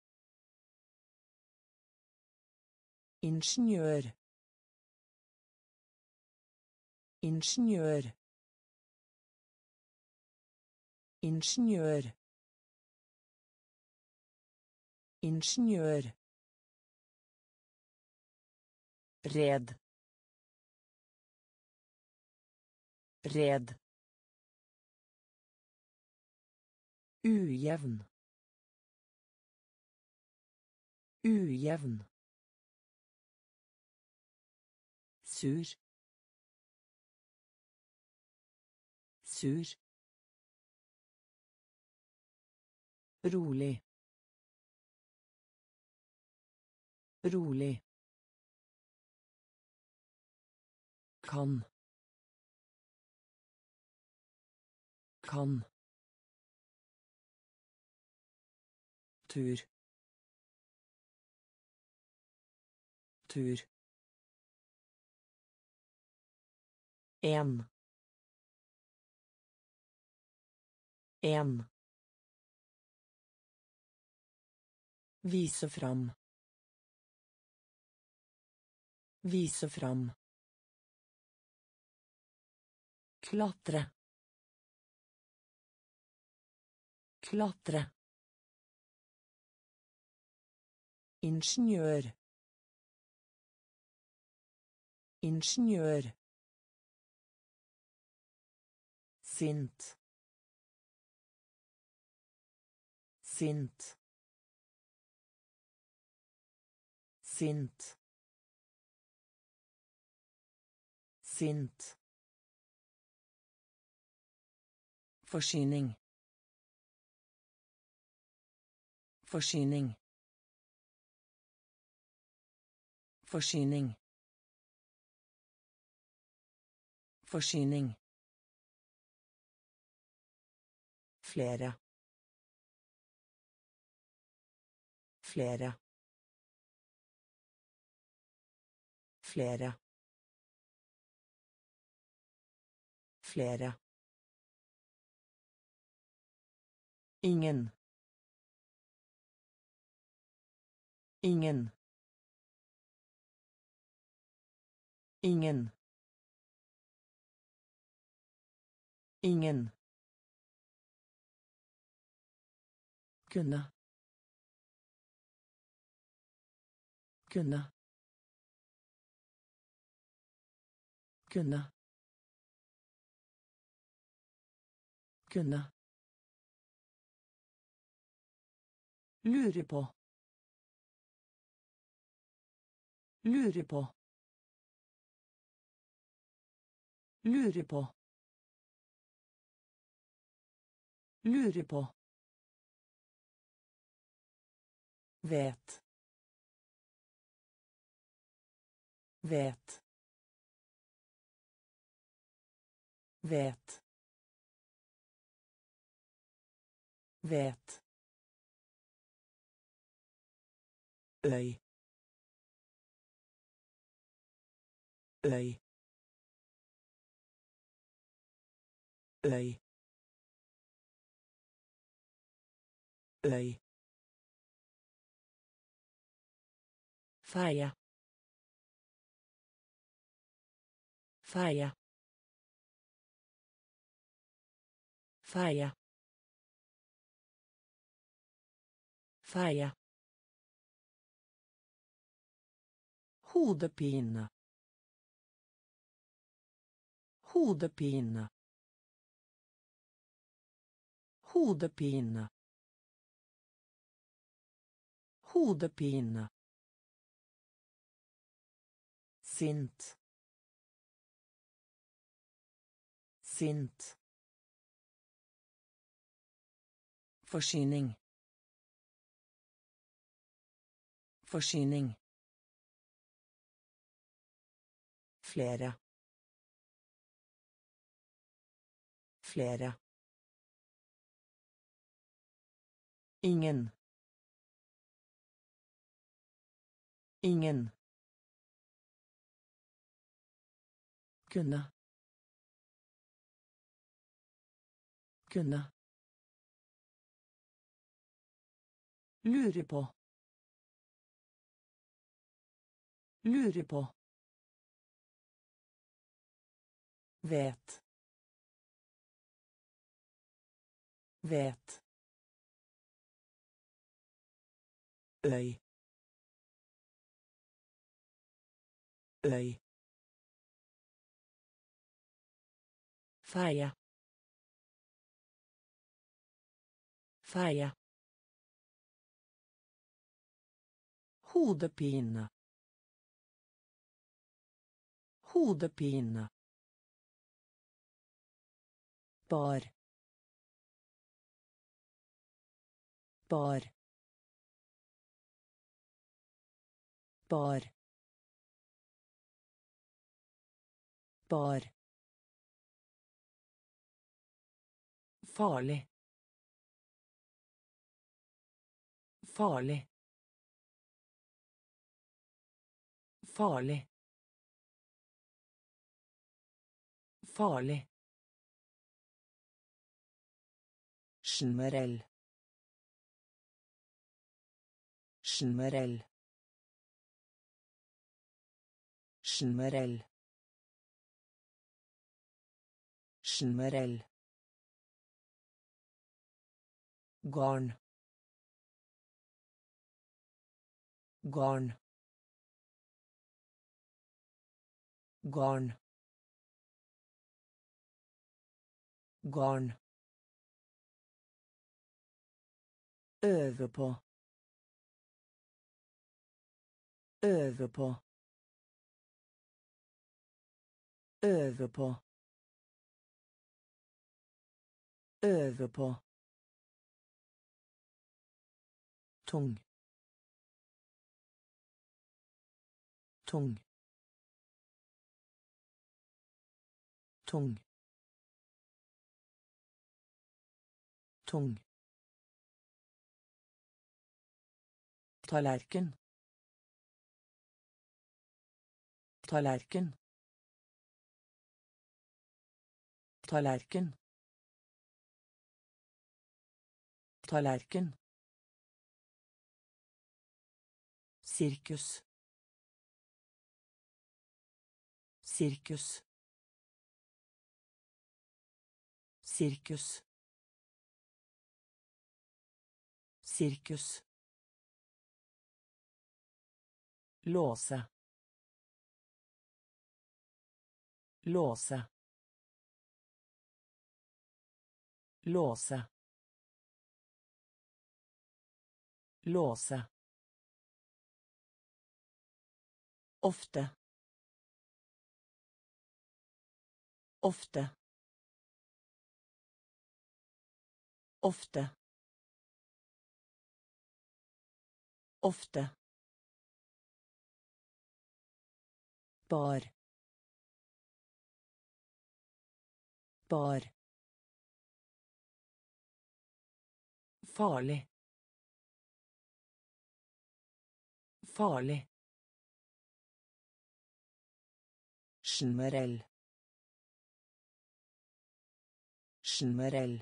Ingeniør. Ingeniør. Ingeniør. Ingeniør. Red. Red. Ujevn. Ujevn. Sur. Sur. Rolig. Rolig. Kan. Kan. Tur. Tur. En. En. Vise fram. Vise fram. Klatre. Klatre. Ingeniør. Ingeniør. Sint. Sint. Sint. Sint. Forsyning. Forsyning. Forsyning. Forsyning. Flere. Flere. Flere. Flere. Ingen. Ingen. Ingen. Ingen. Kunne. Kunne. Kunne. Kunne. Lure på. Lure på. Lure på. Lure på. Vet. Vet. Vet. Vet. Øy. Øy. Øy. Øy. Feie. Feie. Feie. Feie. Hodepine. Hodepine. Hodepine. Hodepine. Sint. Sint. Forsyning. Forsyning. Flere. Flere. Ingen. Ingen. Kunne. Kunne. Lure på. Lure på. Vet. Vet. Øy. Øy. Feie. Feie. Hodepine. Hodepine. Bar. Bar. Bar. Bar. Farlig. Farlig. Farlig. Farlig. Generell. Generell. Generell. Generell. Garn. Garn. Garn. Garn. Øve på. Øve på. Øve på. Øve på. Tung. Tung. Tung. Tung. Tallerken. Tallerken. Tallerken. Tallerken. Sirkus. Sirkus. Sirkus. Sirkus. Låse. Låse. Låse. Låse. Ofte. Ofte. Ofte. Ofte. Bar. Bar. Farlig. Farlig. Generell. Generell.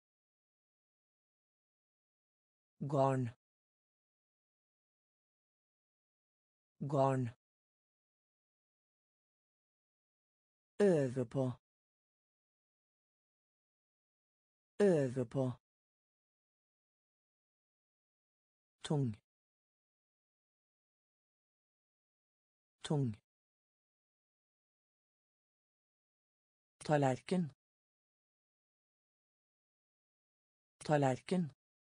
Garn. Garn. Øve på. Øve på. Tung. Tung. Tallerken. Tallerken.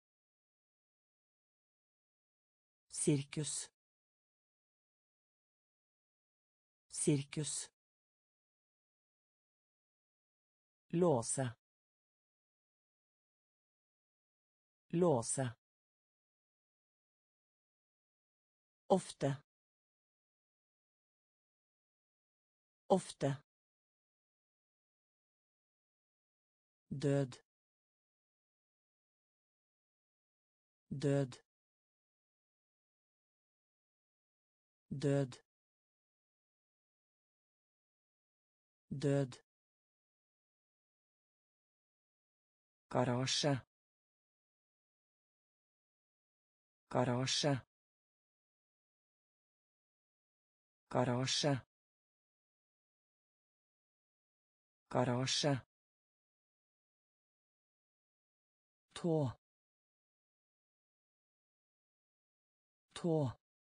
Sirkus. Sirkus. Låse. Låse. Ofte. Ofte. Død. Død. Død. Død. Garasje. Garasje. Garasje. Garasje. Tå. Tå.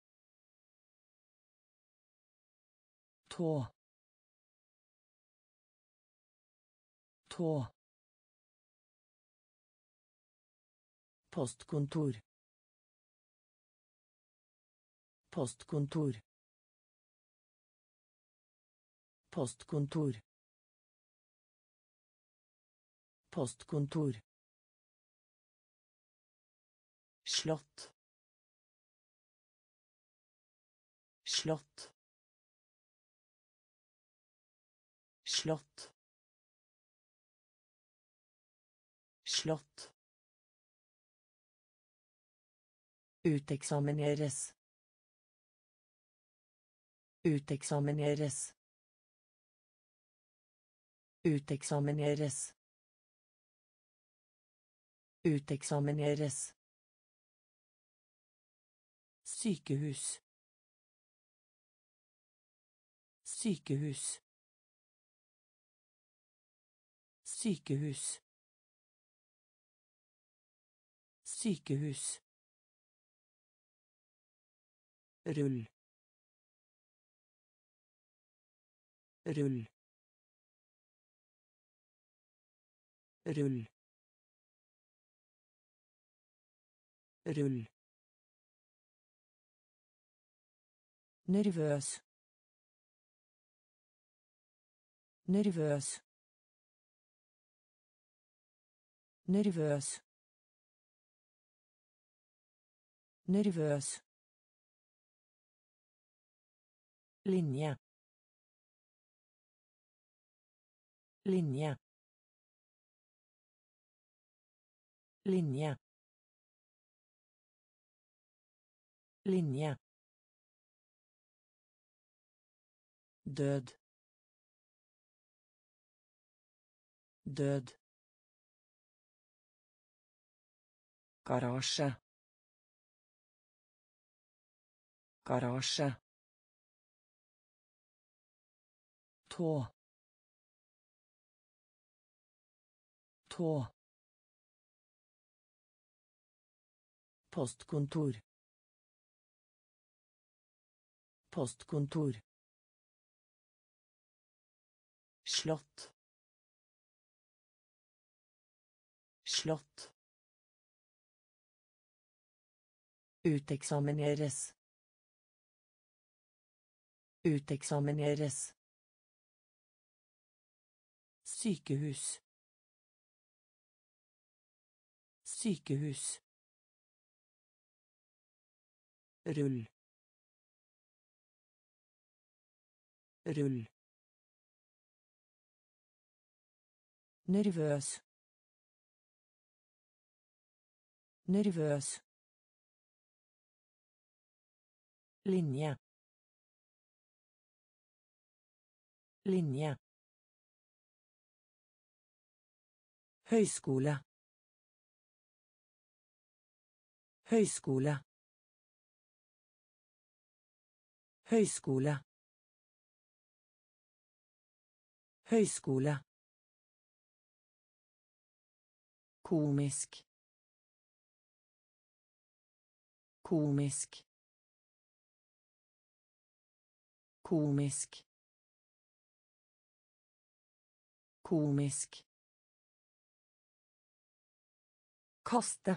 Tå. Tå. Postkontor. Postkontor. Postkontor. Postkontor. Slott. Slott. Slott. Slott. Uteksamineres. Uteksamineres. Uteksamineres. Uteksamineres. Sykehus. Sykehus. Sykehus. Sykehus. Rull. Rull. Rull. Rull. Nervøs. Nervøs. Nervøs. Nervøs. Linje. Linje. Linje. Linje. Død. Død. Garasje. Garasje. Tå. tå. Postkontor. Postkontor. Slott. Slott. Uteksamineres. Uteksamineres. Sykehus. Sykehus. Rull. Rull. Nervøs. Nervøs. Linje. Linje. Høyskole. Høyskole. Høyskole. Høyskole. Komisk. Komisk. Komisk. Komisk. Kaste.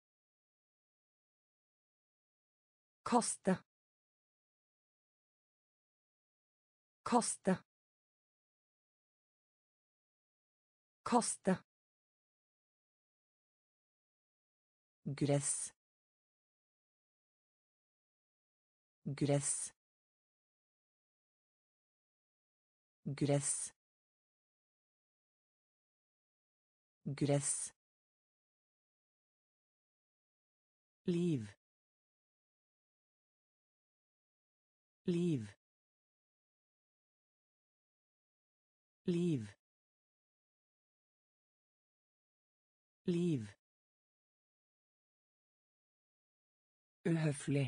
Kaste. Kaste. Kaste. Gress. Gress. Gress. Gress. Liv. Liv. Liv. Liv. Uhøflig.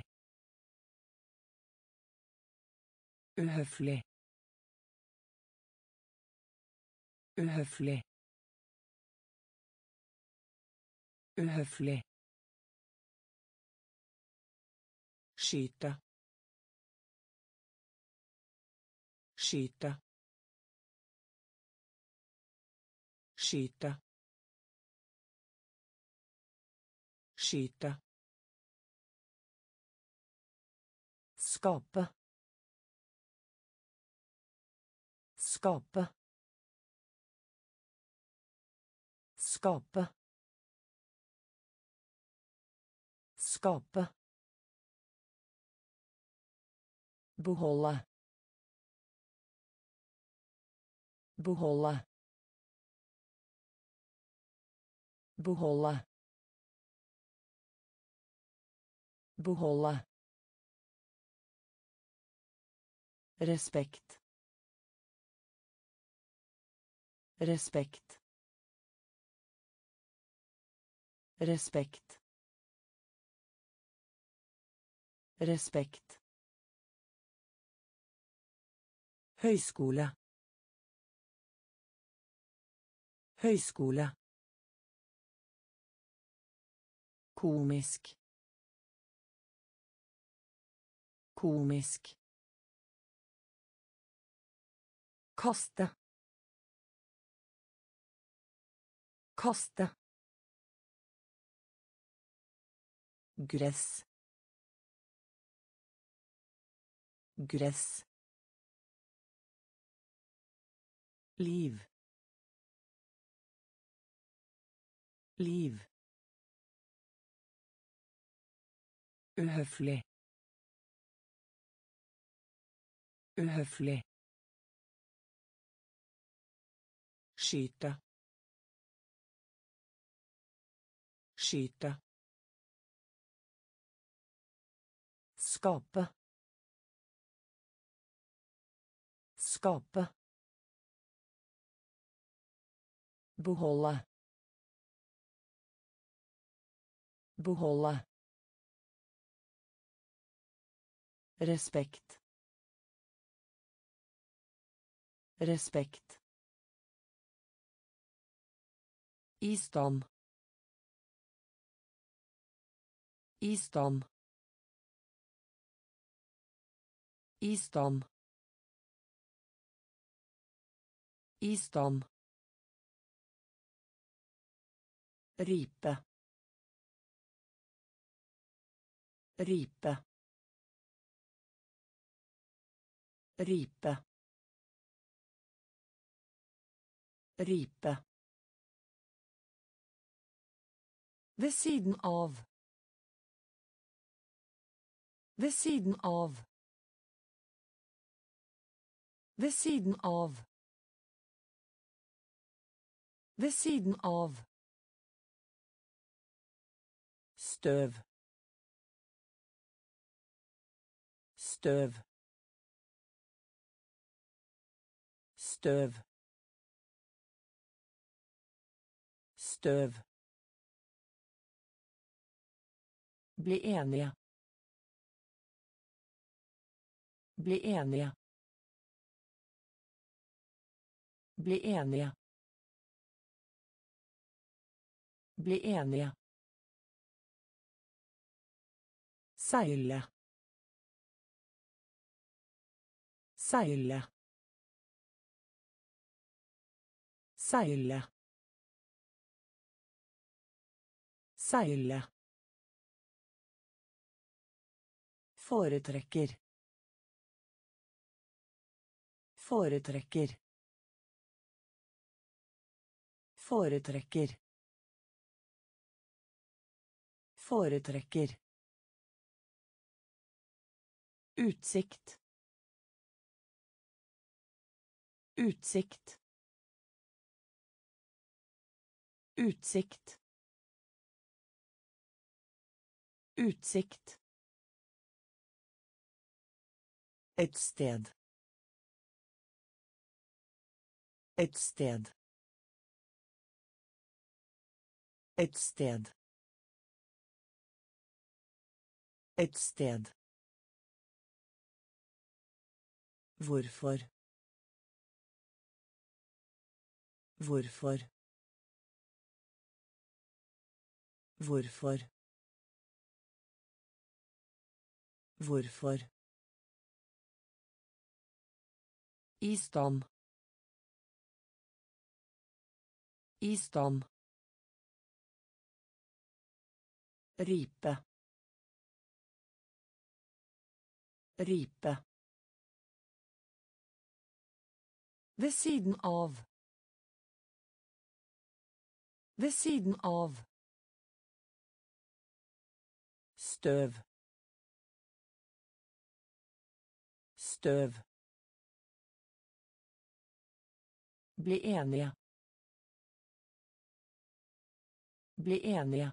Uhøflig. Uhøflig. Uhøflig. Skyte. Skyte. Skyte. Skyte. Skape. Skape. Skape. Skape. Beholde. Beholde. Beholde. Beholde. Respekt. Respekt. Respekt. Respekt. Høyskole. Høyskole. Komisk. Komisk. Kaste. Kaste. Gress. Gress. Liv. Liv. Uhøflig. Uhøflig. Skyte. Skyte. Skape. Skape. Beholde. Beholde. Respekt. Respekt. Istand. Istand. Istand. Istand. Ripe. Ripe. Ripe. Ripe. Ved siden av. Ved siden av. Ved siden av. Ved siden av. Støv. Støv. Støv. Støv. Bli enige. Bli enige. Bli enige. Bli enige. Seile. Seile. Seile. Seile. Foretrekker. Foretrekker. Foretrekker. Foretrekker. Utsikt. Utsikt. Utsikt. Utsikt. Et sted. Et sted. Et sted. Et sted. Hvorfor? Hvorfor? Hvorfor? Hvorfor? Istand. Istand. Ripe. Ripe. Ved siden av. Ved siden av. Støv. Støv. Bli enige. Bli enige.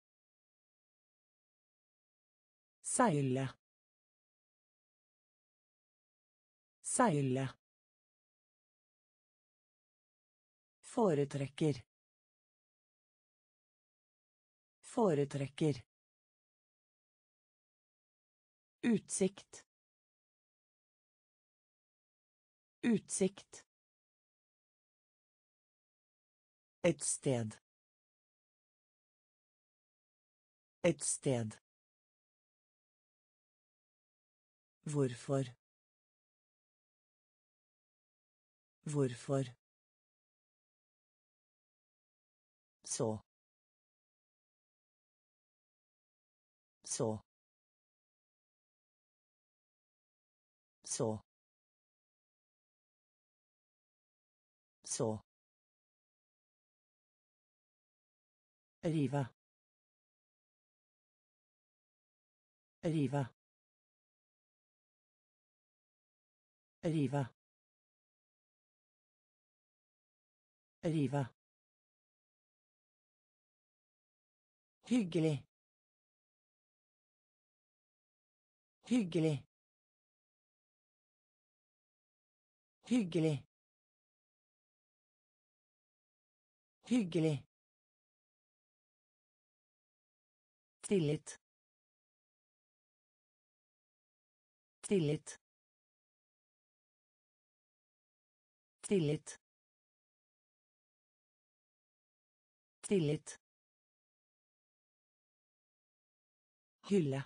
Seile. Seile. Foretrekker. Foretrekker. Utsikt. Utsikt. Et sted. Et sted. Hvorfor? Hvorfor? Så. Så. Så. Så. Rive. Rive. Rive. Rive. Hyggelig. Hyggelig. Hyggelig. Hyggelig. Tillit. Tillit. Tillit. Tillit. Hylle.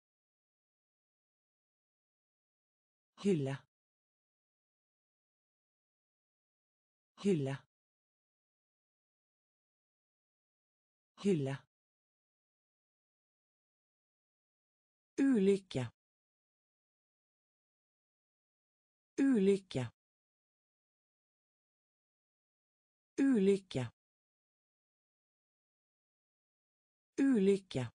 Hylle. Hylle. Hylle. Ulykke. Ulykke. Ulykke. Ulykke.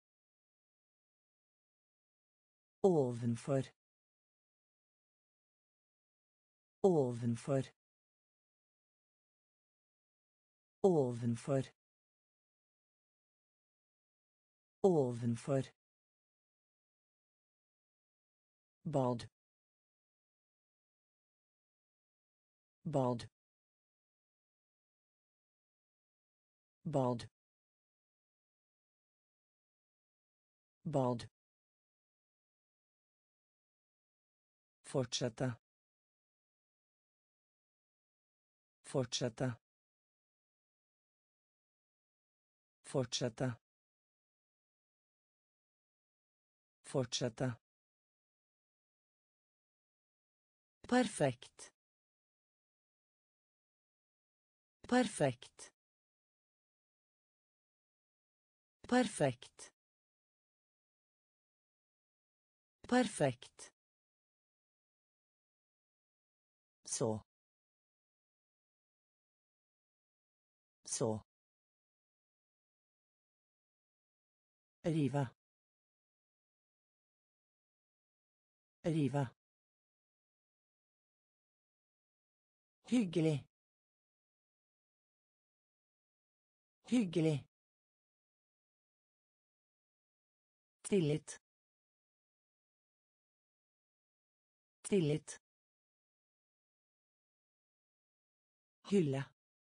Ovenfor. Ovenfor. Ovenfor. Ovenfor. Bad. Bad. Bad. Bad. Fortsette. Fortsette. Fortsette. Fortsette. Perfekt. Perfekt. Perfekt. Perfekt. Så. Så. Rive. Rive. Hyggelig. Hyggelig. Tillit. Tillit. Hylle.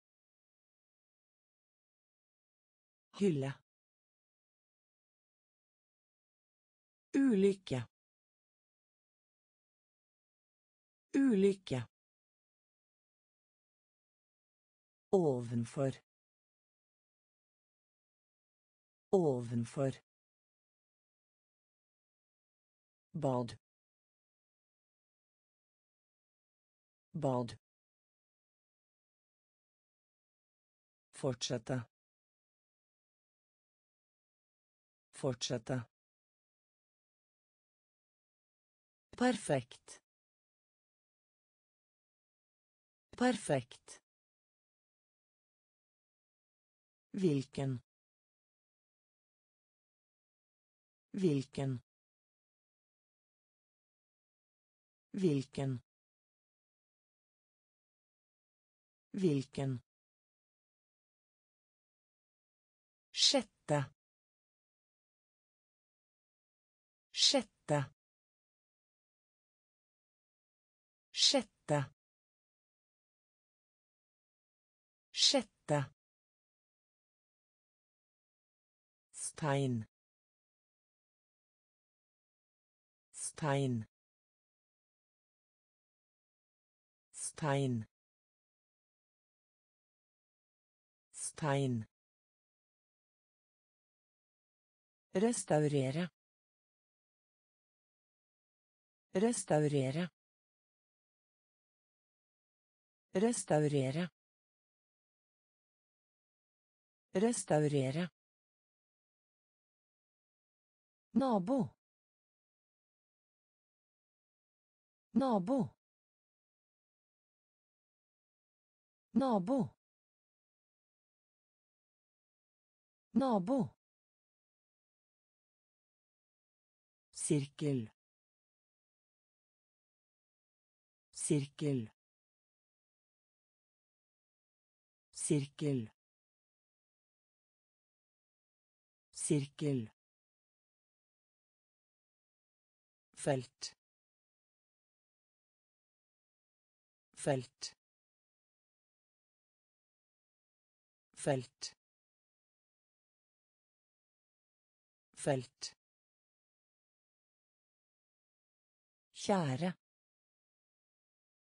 Hylle. Ulykke. Ulykke. Ovenfor. Ovenfor. Bad. Bad. Fortsette. Fortsette. Perfekt. Perfekt. Hvilken. Hvilken. Hvilken. Hvilken. Sjette. Sjette. Sjette. Sjette. Stein. Stein. Stein. Stein. Restaurere. Restaurere. Restaurere. Restaurere. Nabo. Nabo. Nabo. Nabo. Sirkel. Sirkel. Sirkel. Sirkel. Felt. Felt. Felt. Felt. Kjære.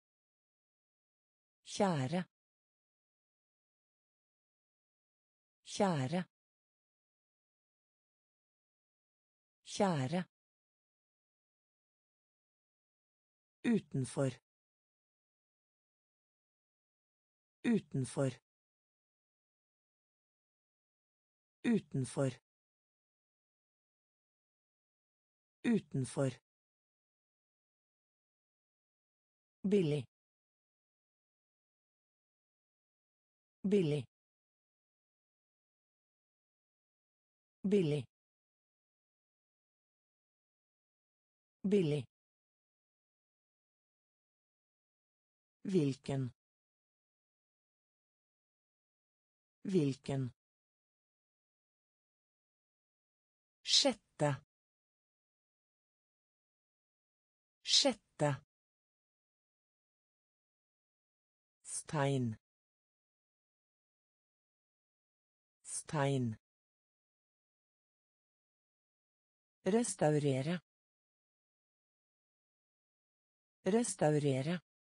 Kjære. Kjære. Kjære. Utenfor. Utenfor. Utenfor. Utenfor. Billig. Billig. Billig. Billig. Hvilken. Hvilken. Sjette. Sjette. Stein. Stein. Restaurere. Restaurere.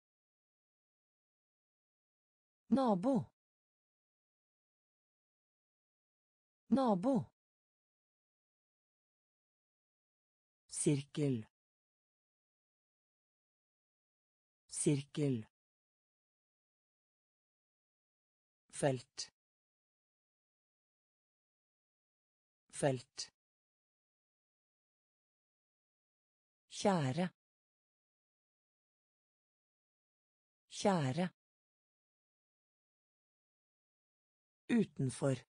Nabo. Nabo. Sirkel. Sirkel. Felt. Felt. Kjære. Kjære. Utenfor.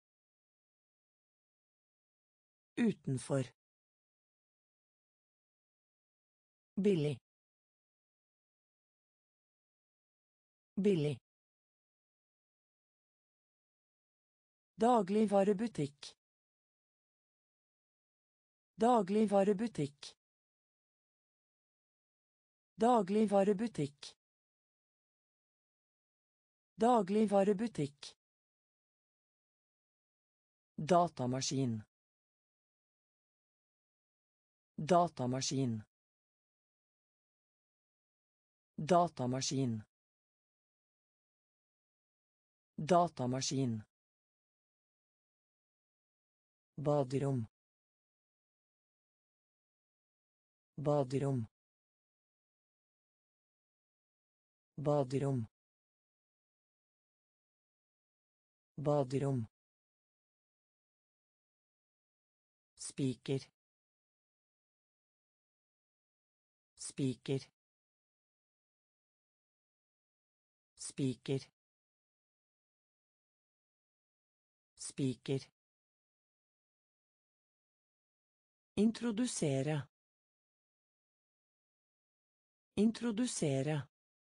Utenfor. Billig. Billig. Dagligvarebutikk. Dagligvarebutikk. Dagligvarebutikk. Dagligvarebutikk. Datamaskin. Datamaskin. Datamaskin. Datamaskin. Baderom. Baderom. Baderom. Baderom. Spiker. Spiker. Spiker. Spiker. Introdusere. Introdusere.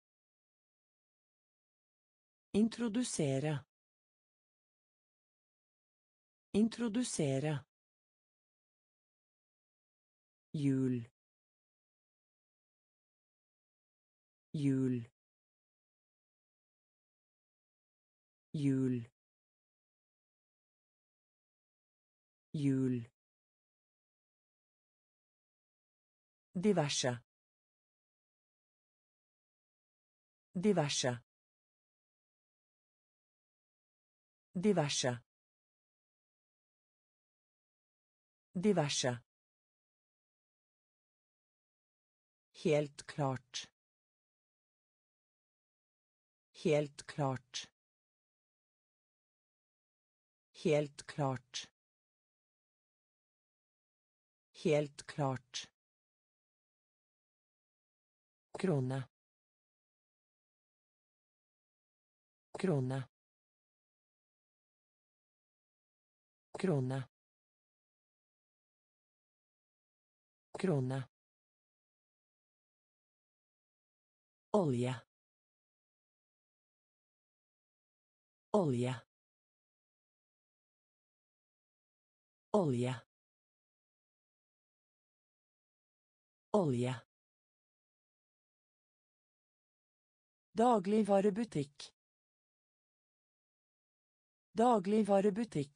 Introdusere. Introdusere. Jul. Jul. Jul. Jul. Diverse. Diverse. Diverse. Diverse. Helt klart. Helt klart. Helt klart. Helt klart. Krone. Krone. Krone. Krone. Olje. Olje. Olje. Olje. Dagligvarebutikk. Dagligvarebutikk.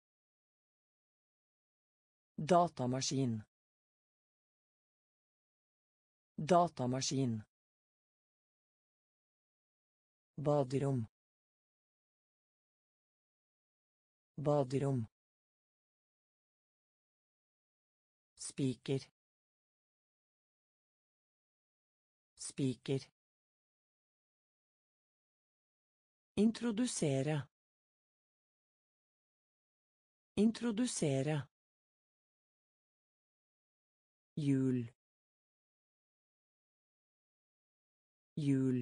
Datamaskin. Datamaskin. Baderom. Baderom. Spiker. Spiker. Introdusere. Introdusere. Jul. Jul.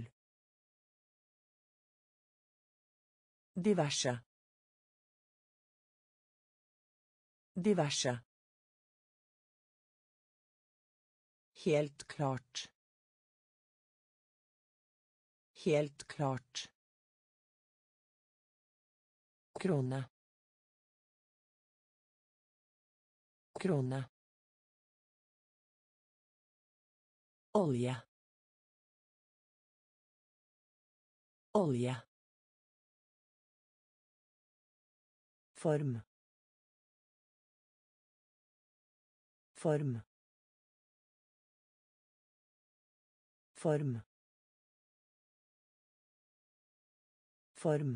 Diverse. Diverse. Helt klart. Helt klart. Krone. Krone. Olje. Olje. Form. Form. Form. Form.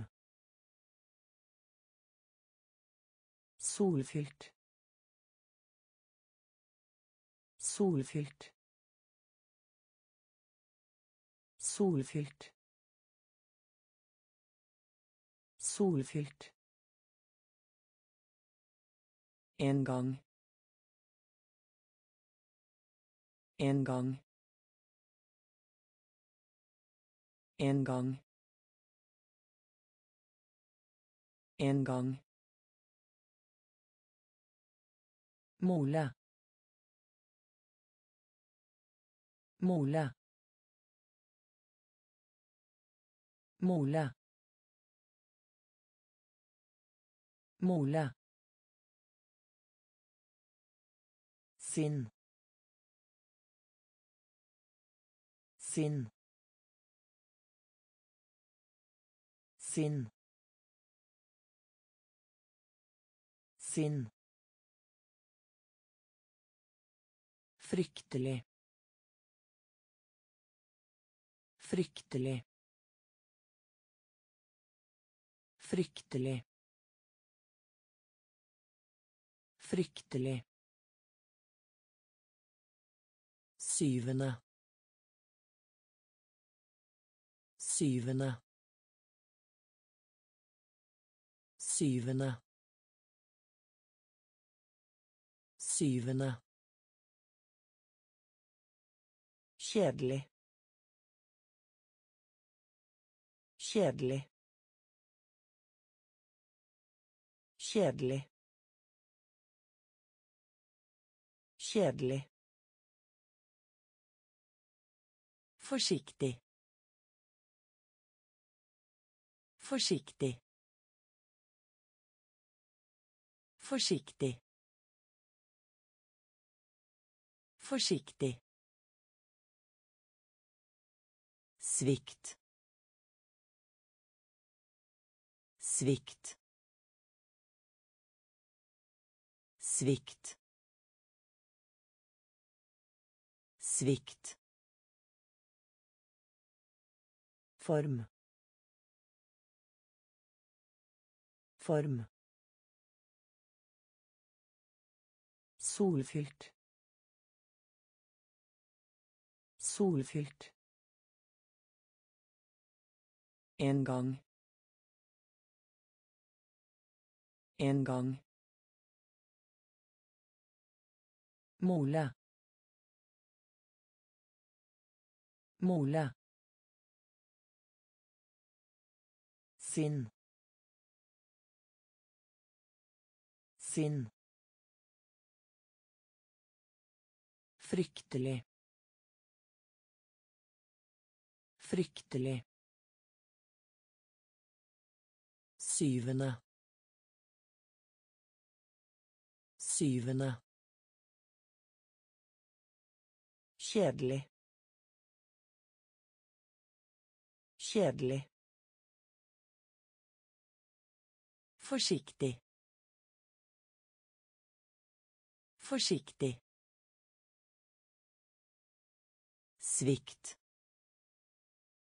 Solfylt. Solfylt. Solfylt. Solfylt. En gang. En gang. En gang. En gang. Mole. Mole. Mole. Mole. Sinn. Sinn. Sinn. Sinn. Fryktelig. Fryktelig. Fryktelig. Fryktelig. Syvende. Syvende. Syvende. Syvende. Kjedelig. Kjedelig. Kjedelig. Kjedelig. Forsiktig. Forsiktig. Forsiktig. Forsiktig. Svikt. Svikt. Svikt. Svikt. Form. Form. Solfylt. Solfylt. En gang. En gang. Mole. Mole. Sinn. Sinn. Fryktelig. Fryktelig. Syvende. Syvende. Kjedelig. Kjedelig. Forsiktig. Forsiktig. Svikt.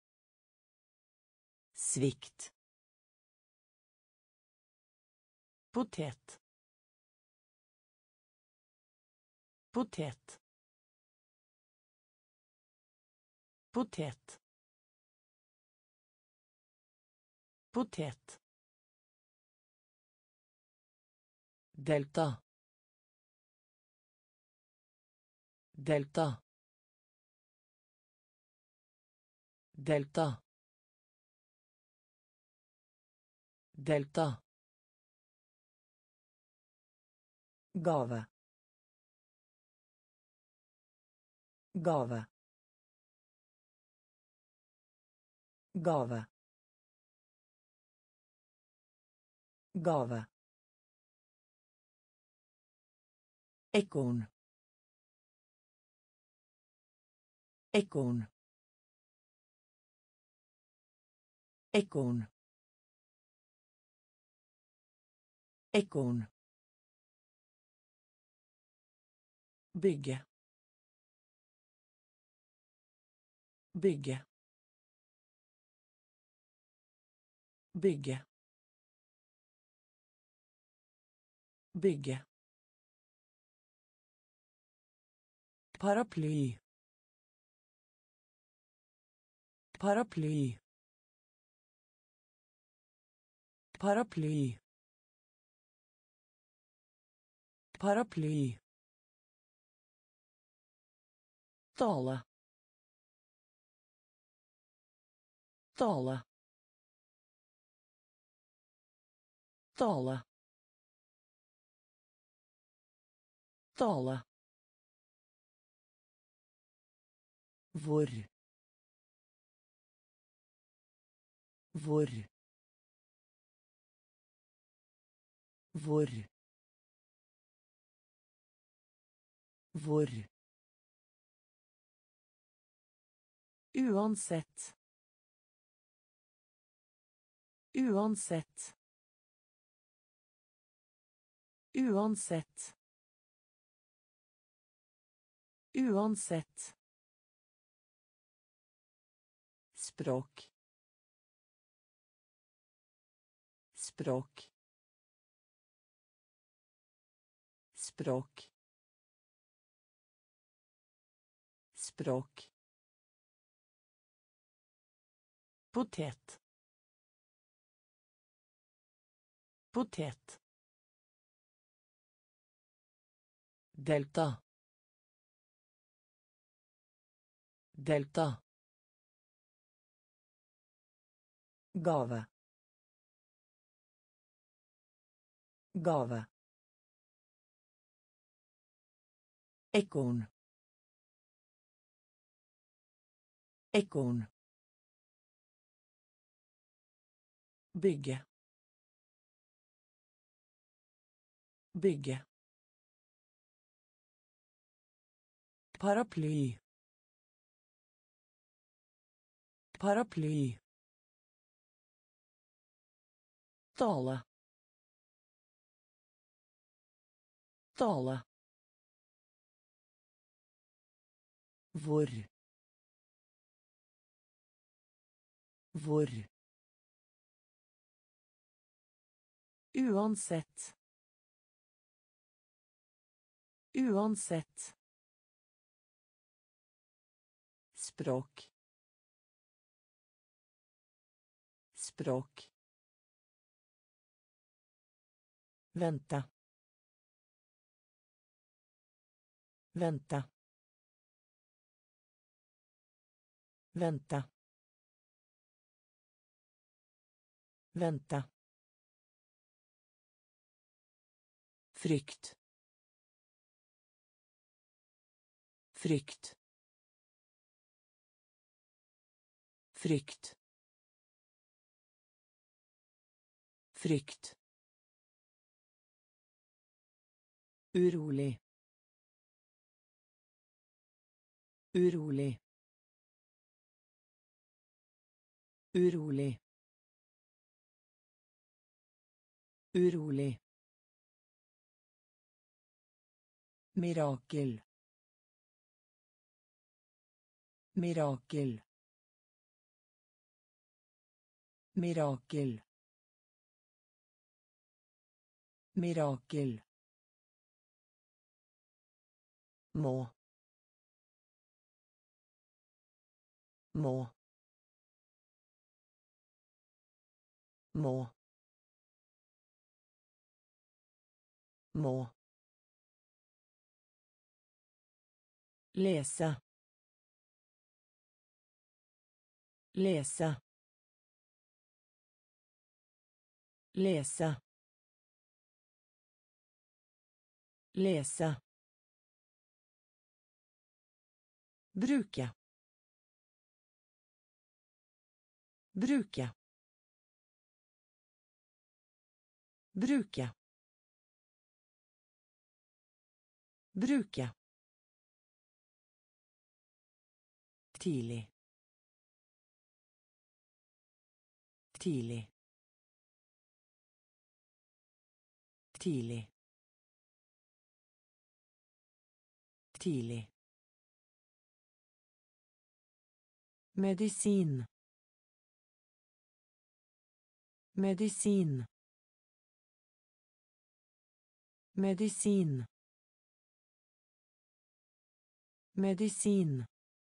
Svikt. Potet. Potet. Potet. Potet. Delta. Delta. Delta. Delta. Gave. Gave. Gave. Gave. Ekorn. Ekorn. Ekorn. Ekorn. Bygge. Bygge. Bygge. Bygge. Paraply. Paraply. Paraply. Paraply. Tale. Tale. Tale. Tale. Hvor. Hvor. Hvor. Hvor. Uansett. Uansett. Uansett. Uansett. Språk. Språk. Språk. Språk. Potet. Potet. Delta. Delta. Gave. Gave. Ekorn. Ekorn. Bygge. Bygge. Paraply. Paraply. Tale. Tale. Hvor. Hvor. Uansett. Uansett. Språk. Språk. Vente. Vente. Vente. Vente. Frykt. Frykt. Frykt. Frykt. Urolig. Urolig. Urolig. Urolig. Mirakel. Mirakel. Mirakel. Mirakel. Må. Må. Må. Må. Lese. Lese. Lese. Lese. Bruke. Bruke. Bruke. Bruke. Tidlig. Tidlig. Tidlig. Tidlig. Medisin. Medisin. Medisin. Medisin.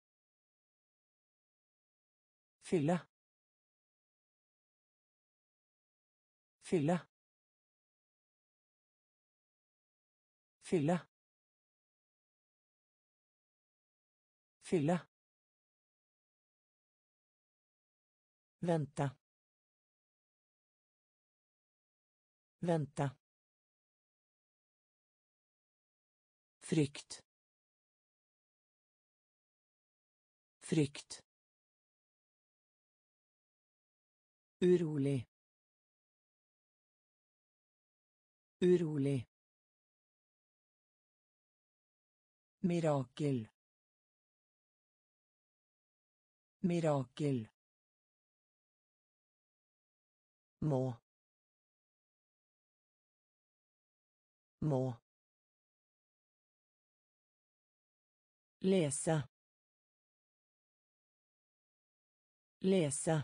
Fylle. Fylle. Fylle. Fylle. Vänta. Vänta. Frykt. Frykt. Urolig. Urolig. Mirakel. Mirakel. Må. Må. Lese. Lese.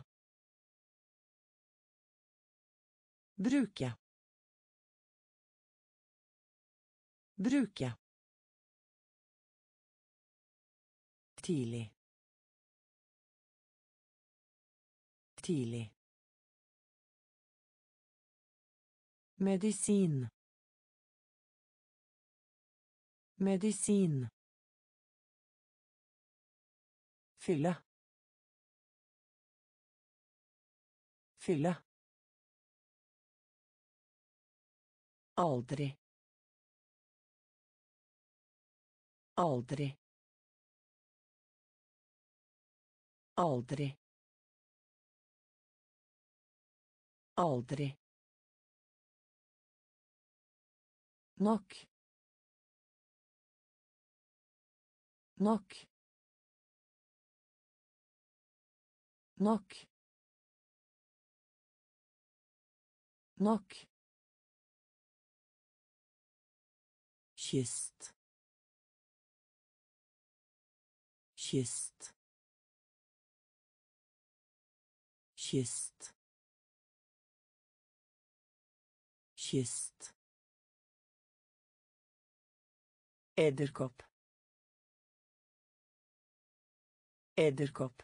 Bruke. Bruke. Tidlig. Tidlig. Medisin. Medisin. Fylle. Fylle. Aldri. Aldri. Aldri. Aldri. Nok. Nok. Nok. Nok. Kyst. Kyst. Kyst. Kyst. Edderkopp. Edderkopp.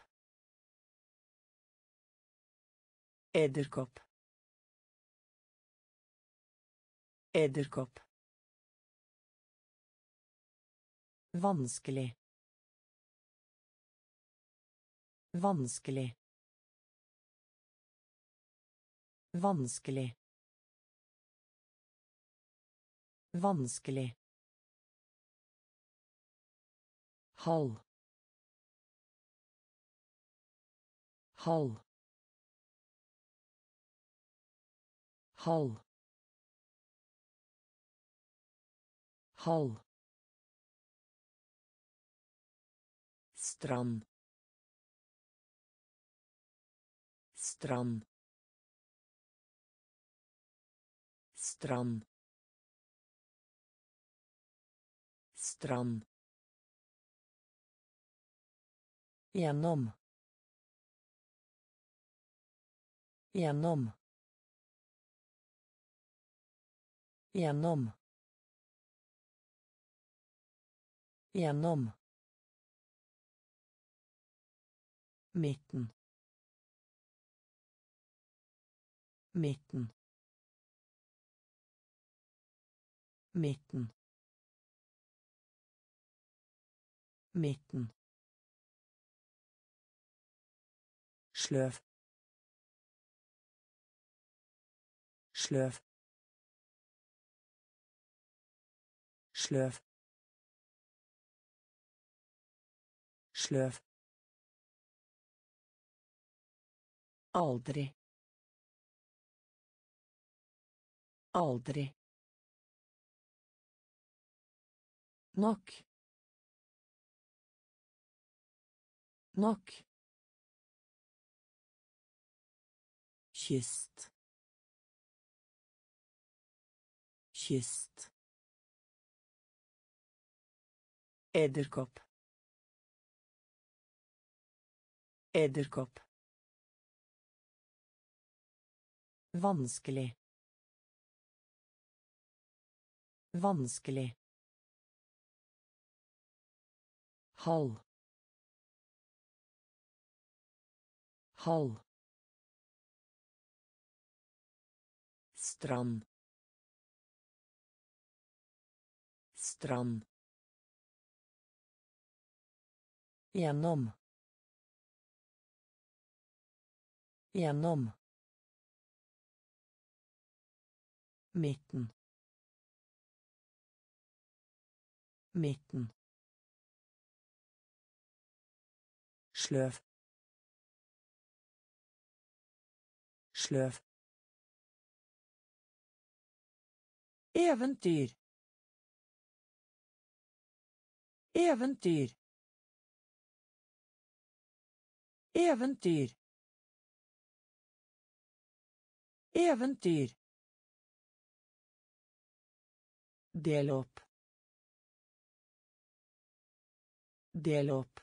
Edderkopp. Edderkopp. Vanskelig. Vanskelig. Vanskelig. Vanskelig. Halv. Halv. Halv. Halv. Strand. Strand. Strand. Strand. Gjennom. Gjennom. Gjennom. Gjennom. Midten. Midten. Midten. Midten. Sløv. Sløv. Sløv. Sløv. Aldri. Aldri. Nok. Nok. Kyst. Kyst. Edderkopp. Edderkopp. Vanskelig. Vanskelig. Halv. Halv. Strand. Strand. Gjennom. Gjennom. Midten. Midten. Sløv. Sløv. Eventyr. Eventyr. Eventyr. Eventyr. Del opp. Del opp.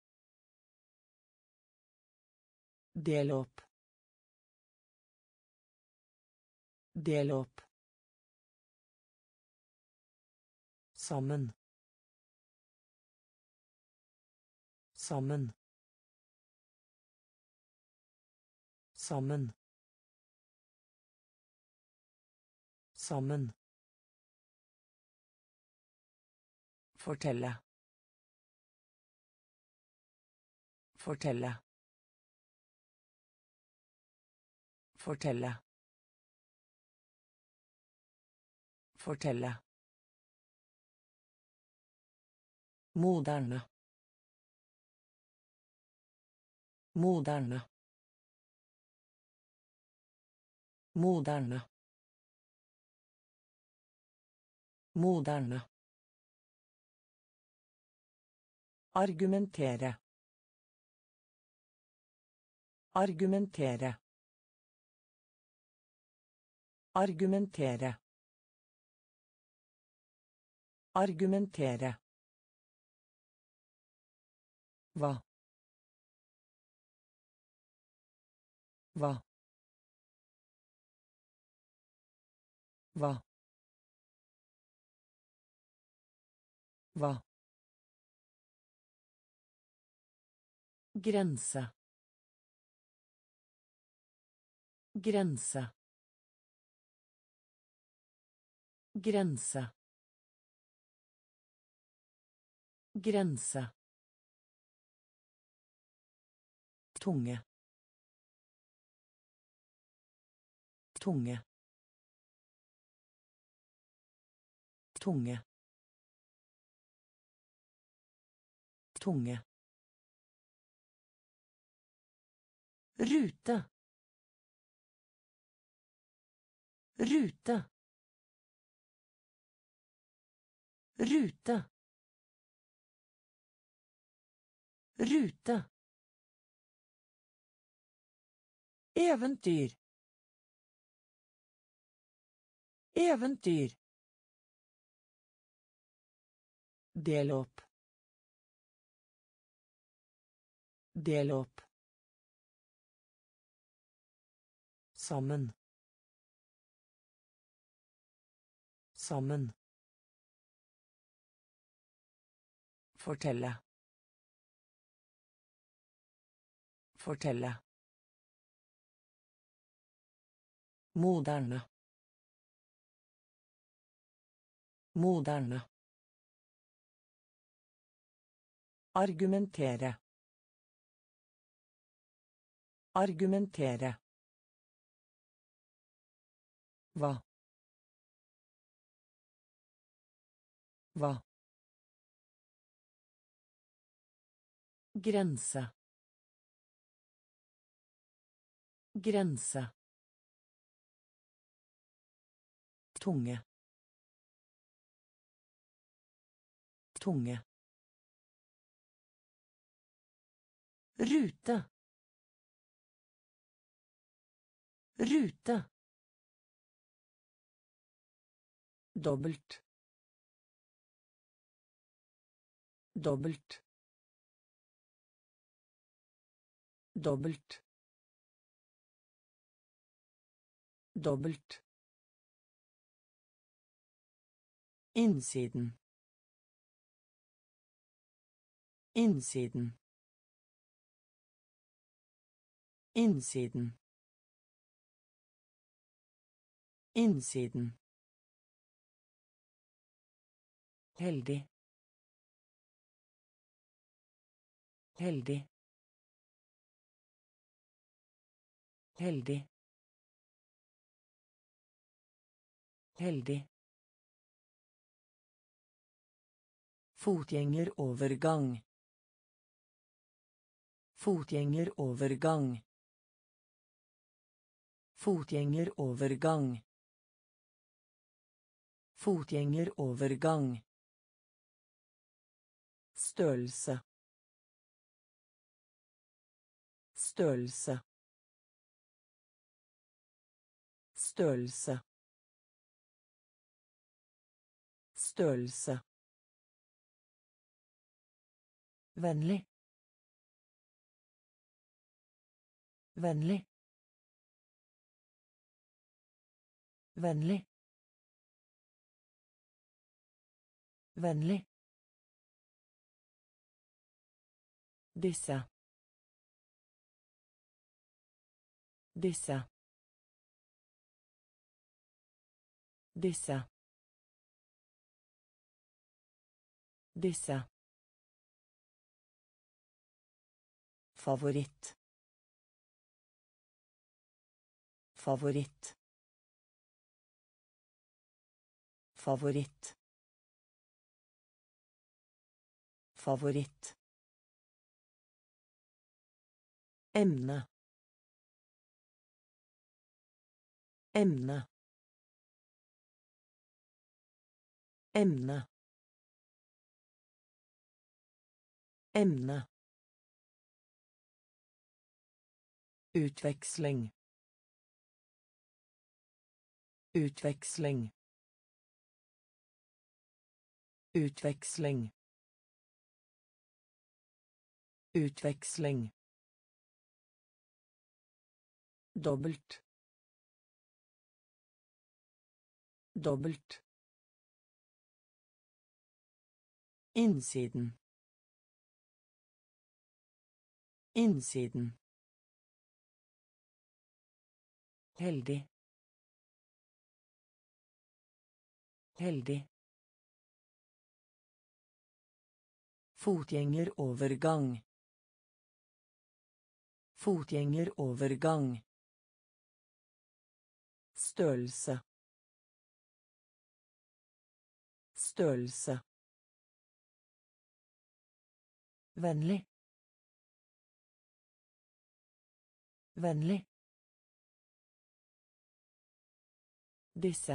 Del opp. Del opp. Sammen. Sammen. Sammen. Sammen. Fortelle. Fortelle. Fortelle. Fortelle. Moderne. Moderne. Moderne. Moderne. Argumentere. Argumentere. Argumentere. Argumentere. Hva? Hva? Hva? Hva? Grense. Grense. Grense. Grense. Tunge. Tunge. Tunge. Tunge. Rute. Rute. Rute. Rute. Eventyr. Eventyr. Del opp. Del opp. Sammen. Sammen. Fortelle. Fortelle. Moderne. Moderne. Argumentere. Argumentere. Hva? Hva? Grense. Grense. Tunge. Tunge. Rute. Rute. Dobbelt. Dobbelt. Dobbelt. Dobbelt. Innsiden. Innsiden. Innsiden. Innsiden. Heldig. Heldig. Heldig. Heldig. Fotgjengerovergang. Fotgjengerovergang. Fotgjengerovergang. Fotgjengerovergang. Størrelse. Størrelse. Størrelse. Størrelse. Vennlig. Vennlig. Vennlig. Vennlig. Disse. Disse. Disse. Disse. Favoritt. Favoritt. Favoritt. Favoritt. Emne. Emne. Emne. Emne. Utveksling. Utveksling. Utveksling. Utveksling. Dobbelt. Dobbelt. Innsiden. Innsiden. Heldig. Heldig. Fotgjengerovergang. Fotgjengerovergang. Størrelse. Størrelse. Vennlig. Vennlig. Disse.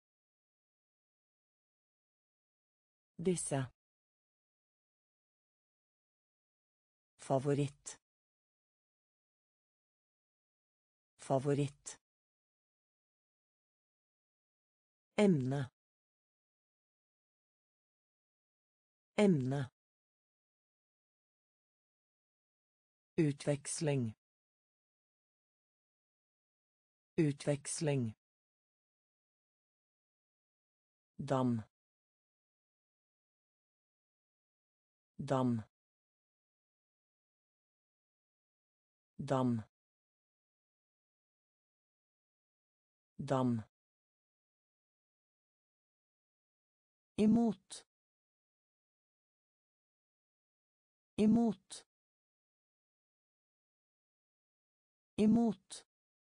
Disse. Favoritt. Favoritt. Emne. Emne. Utveksling. Utveksling. dam dam dam dam emot emot emot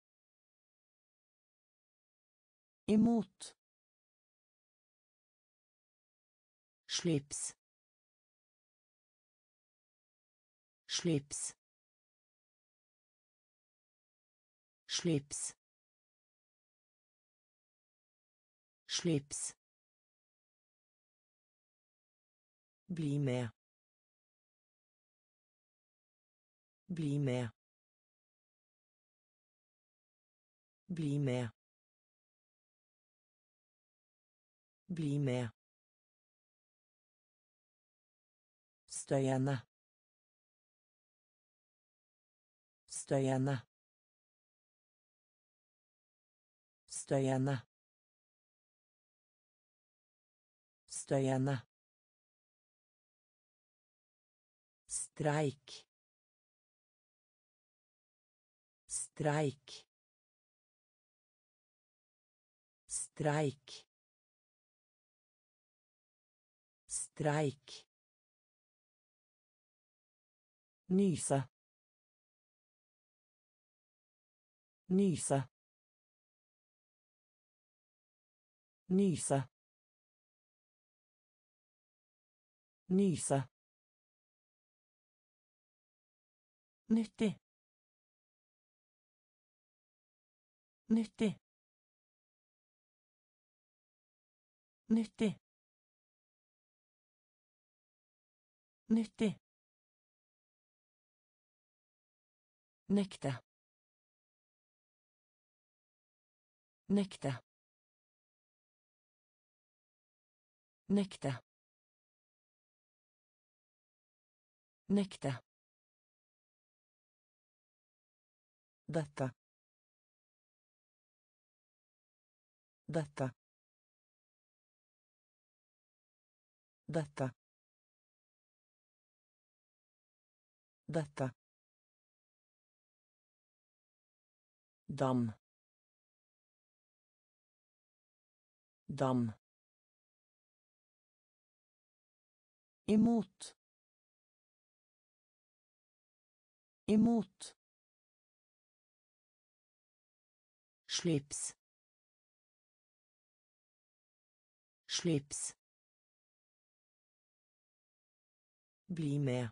emot slips slips slips slips bli med bli med bli med bli med støyende støyende støyende støyende streik streik streik streik nyse nyse nyse nyse nyttig nyttig nyttig nyttig nekte nekte nekte nekte dette dette dette dette dam dam emot emot slips slips bli med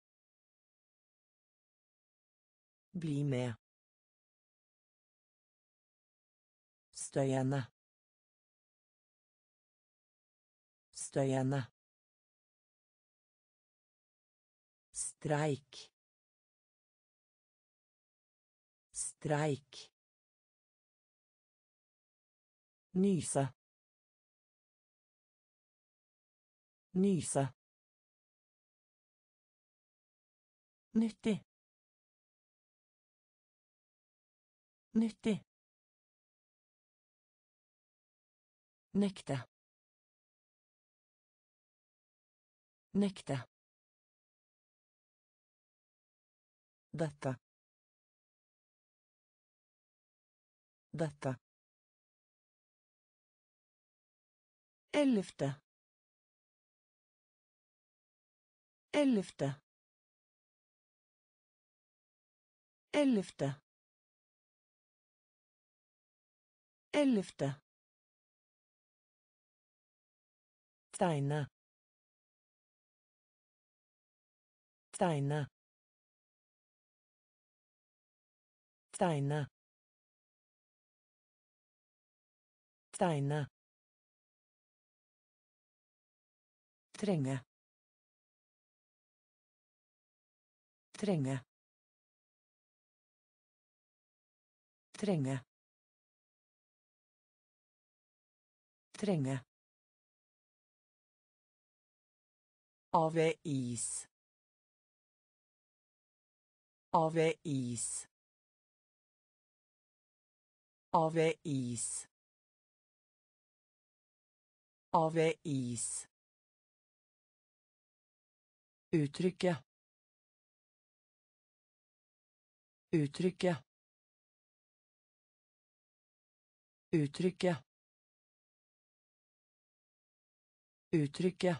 bli med støyende støyende streik streik nyse nyse nyttig nyttig nekte nekte dette dette ellevte ellevte ellevte ellevte tegne tegne tegne tegne trenge trenge trenge trenge avis avis avis Av is. Uttrykke. Uttrykke. Uttrykke. Uttrykke.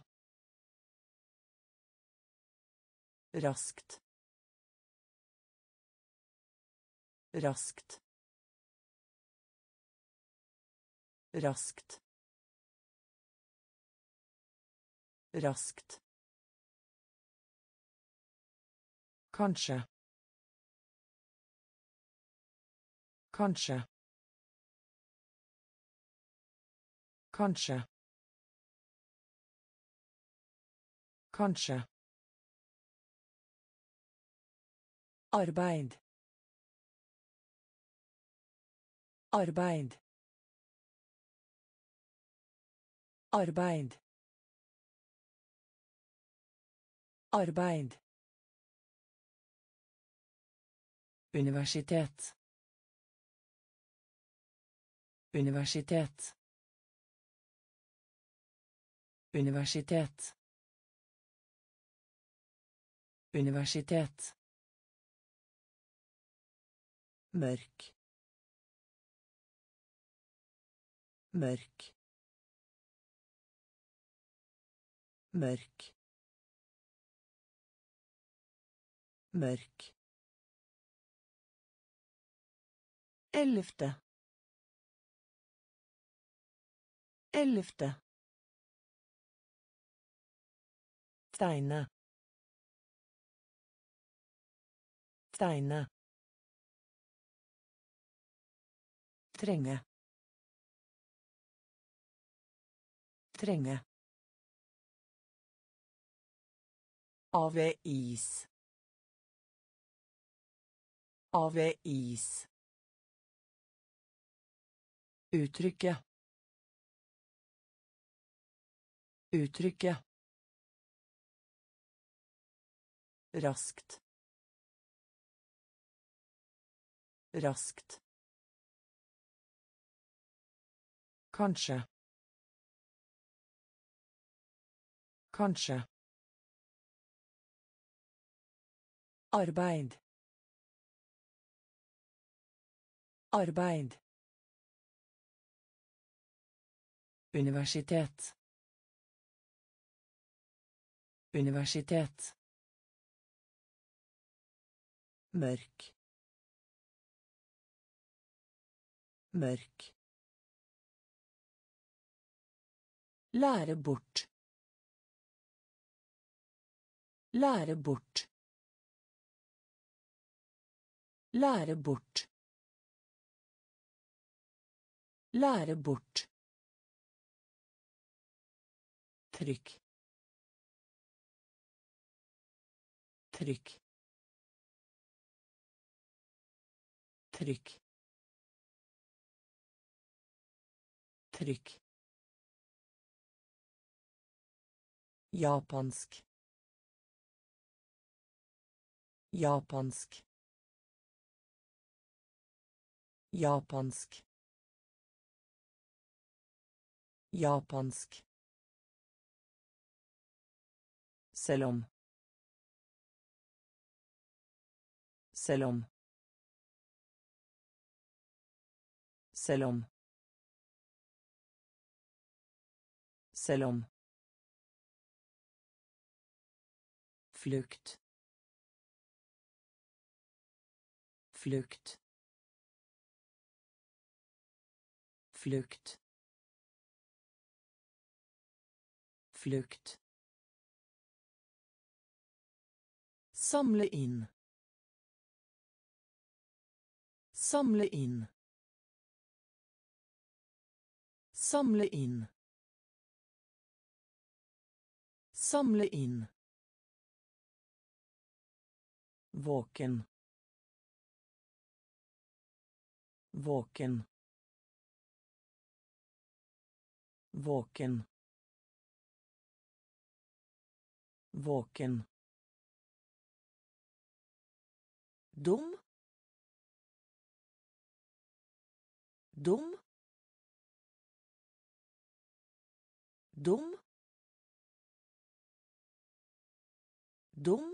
Raskt. Raskt. Raskt. Raskt. Kanskje. Kanskje. Kanskje. Kanskje. Arbeid. Arbeid. Arbeid. Arbeid. Universitet. Universitet. Universitet. Universitet. Mørk. Mørk. Mørk. Mørk. Ellevte. Ellevte. Tegne. Tegne. Trenge. Trenge. Av is. Av is. Uttrykke. Uttrykke. Raskt. Raskt. Kanskje. Kanskje. Arbeid. Arbeid. Universitet. Universitet. Mørk. Mørk. Lære bort. Lære bort. Lære bort. Lære bort. Trykk. Trykk. Trykk. Trykk. Japansk. Japansk. Japansk. Japansk. Selv om. Selv om. Selv om. Selv om. Flukt. Flukt. Flukt. Flukt. Samle inn. Samle inn. Samle inn. Samle inn. Våken. Våken. Våken. Våken. Dum. Dum. Dum. Dum.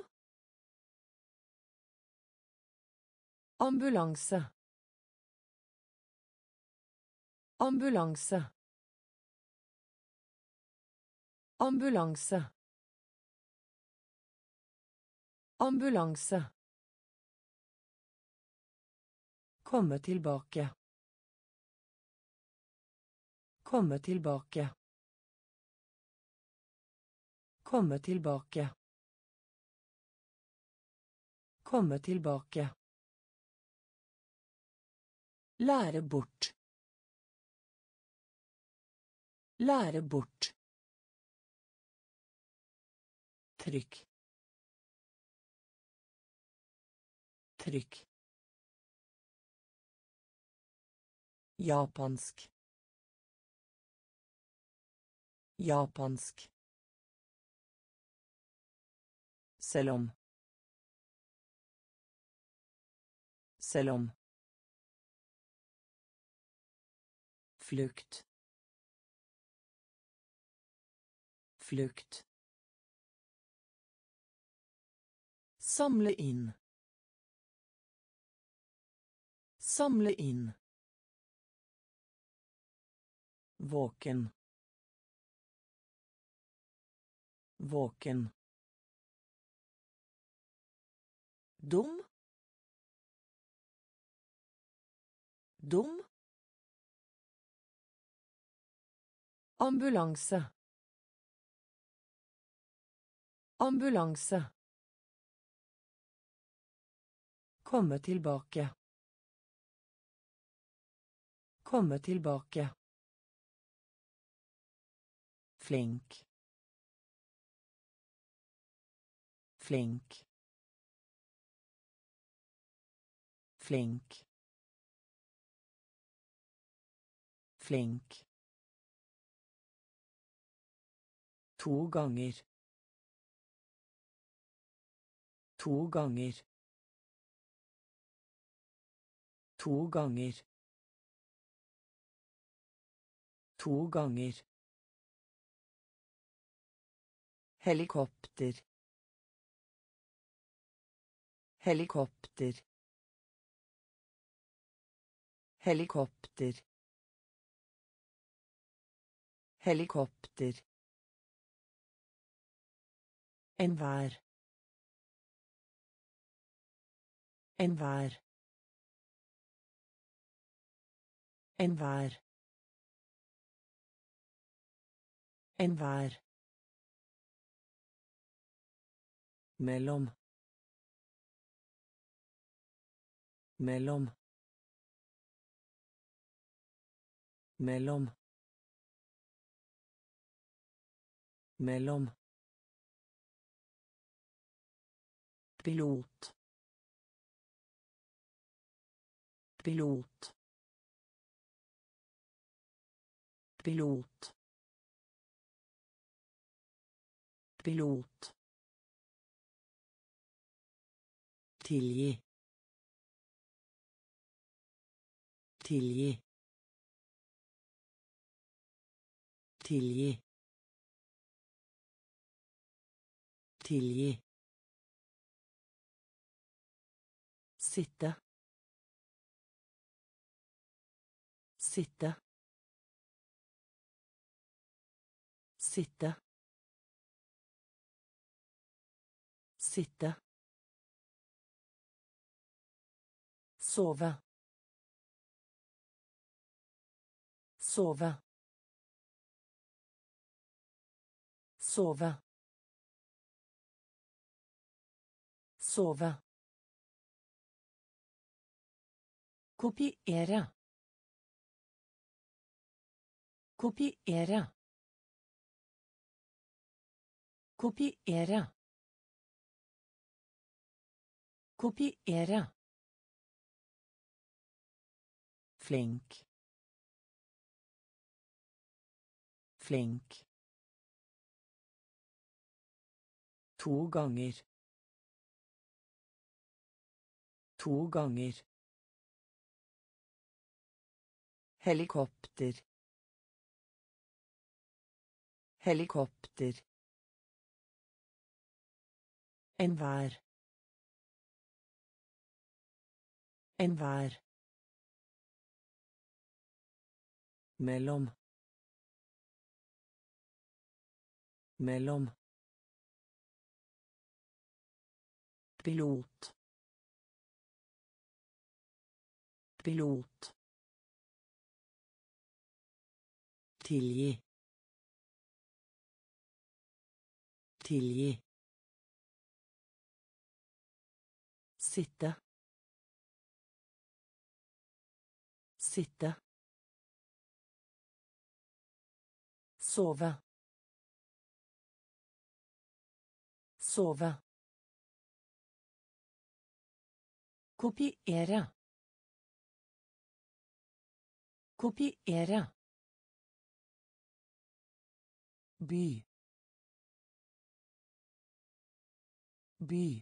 Ambulanse. Ambulanse. Ambulanse. Ambulanse. Komme tilbake. Komme tilbake. Komme tilbake. Komme tilbake. Lære bort. Lære bort. Trykk. Trykk. Japansk. Japansk. Selv om. Selv om. Flukt. Flukt. Samle inn. Samle inn. Våken. Våken. Dum. Dum. Ambulanse. Ambulanse. Komme tilbake. Komme tilbake. Flink. Flink. Flink. Flink. To ganger. To ganger. To ganger. To ganger. Helikopter. Helikopter. Helikopter. Helikopter. Enhver. Enhver. Enhver. Enhver. Mellom. Mellom. Mellom. Mellom. Pilot. Pilot. Pilot. Pilot. Tilgi. Tilgi. Tilgi. Tilgi. Sitte. Sitte. Sitte. Sitte. Sove. Sove. Sove. Sove. Kopiere. Kopiere. Kopiere. Kopiere. Flink. Flink. To ganger. To ganger. Helikopter. Helikopter. Enhver. Enhver. Mellom. Mellom. Pilot. Pilot. Tilgi. Tilgi. Sitte. Sitte. Sove. Sove. Kopiere. Kopiere. By. By.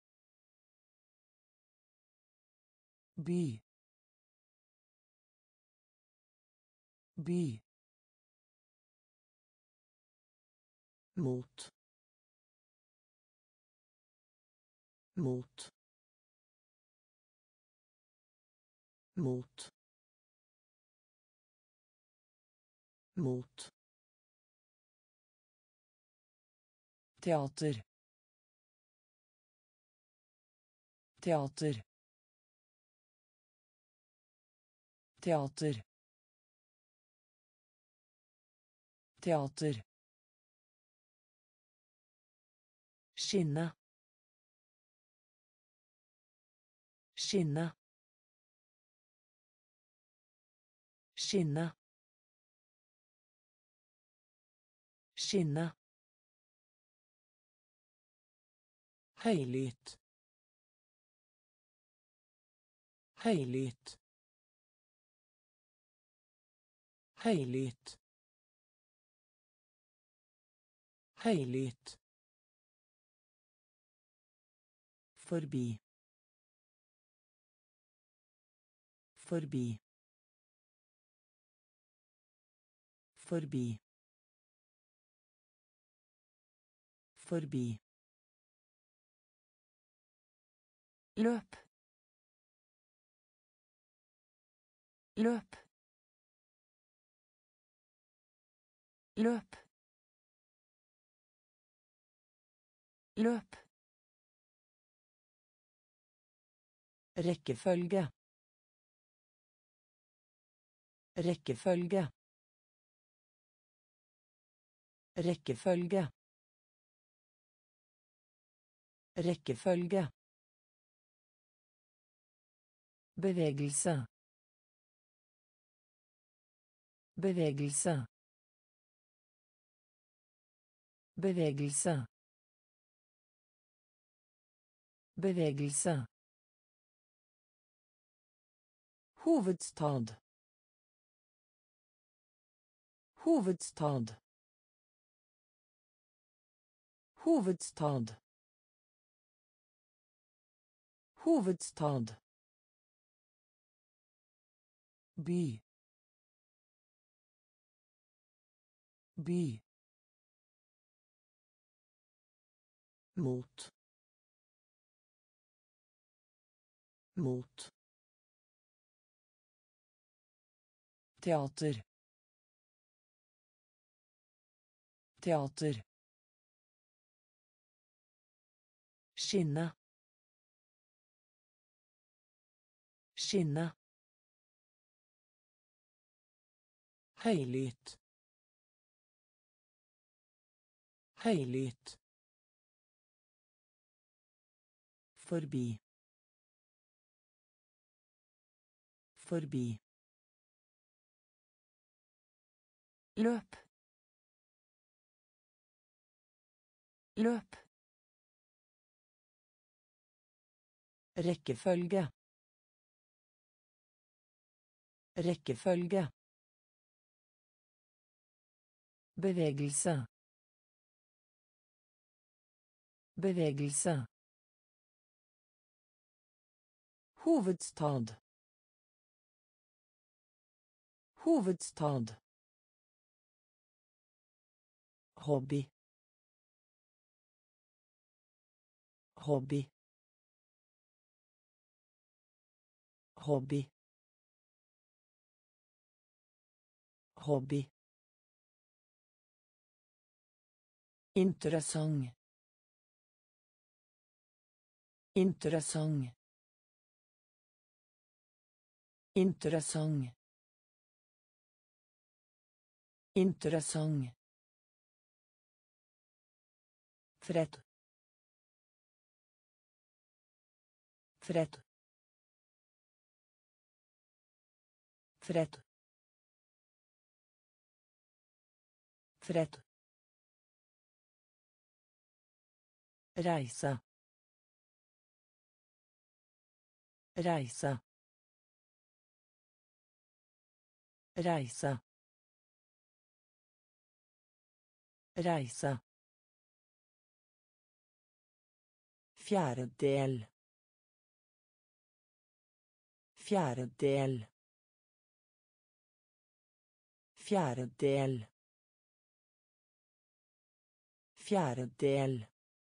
By. By. Mot. Mot. Mot. Mot. Teater. Teater. Teater. Teater. Skinne. Skinne. Skinne. Skinne. Høylytt. Høylytt. Høylytt. Høylytt. Forbi. Forbi. Forbi. Forbi. Løp. Løp. Løp. Løp. Rekkefølge. Rekkefølge. Rekkefølge. Rekkefølge. Bevegelse. Bevegelse. Bevegelse. Bevegelse. Hovedstad. Hovedstad. Hovedstad. Hovedstad. By. By. Mot. Mot. Teater. Teater. Skinne. Skinne. Høylytt. Høylytt. Forbi. Forbi. Løp. Løp. Rekkefølge. Rekkefølge. Bevegelse. Bevegelse. Hovedstad. Hovedstad. hobby, hobby, hobby, hobby, interessant, interessant, interessant, interessant, fred, fred, fred, fred, reise, reise, reise, reise, fjerdedel, fjerdedel, fjerdedel, fjerdedel,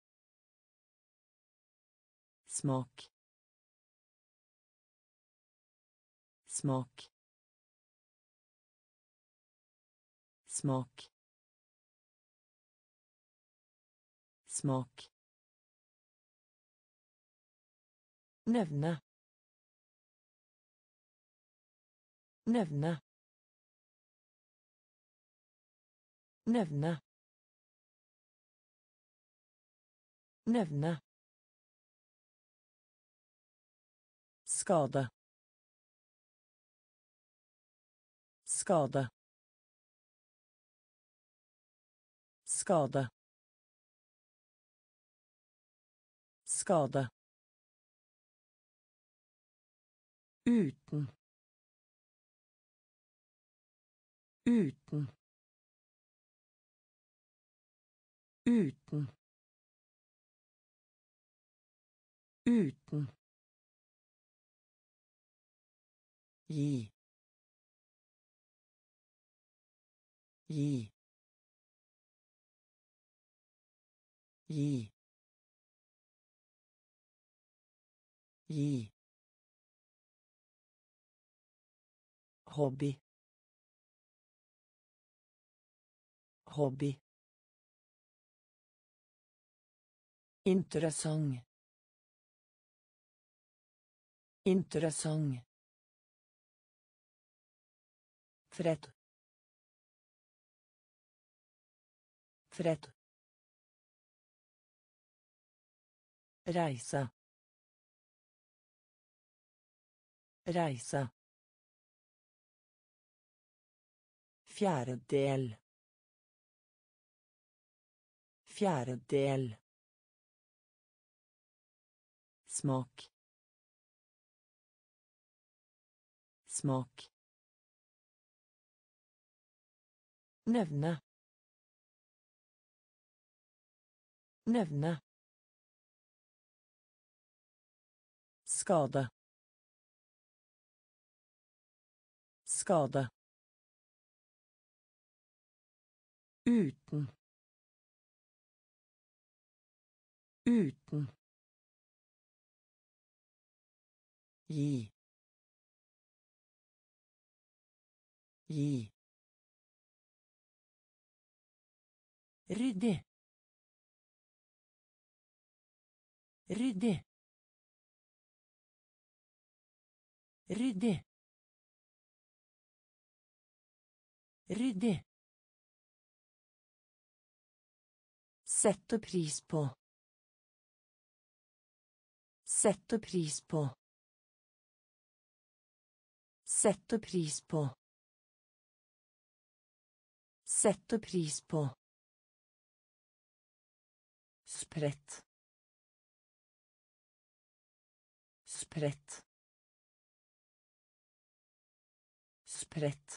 smak, smak, smak, smak, nevne, nevne, nevne, nevne, skade, skade, skade, skade, uten, uten, uten, uten, gi, gi, gi, gi, hobby, hobby, interessant, interessant, fred, fred, reise, reise, fjerdedel, fjerdedel, smak, smak, nevne, nevne, skade, skade, uten, uten, gi, gi, ryddig, ryddig, ryddig, ryddig, sette pris på, sette pris på, sette pris på, sette pris på, spredt, spredt, spredt,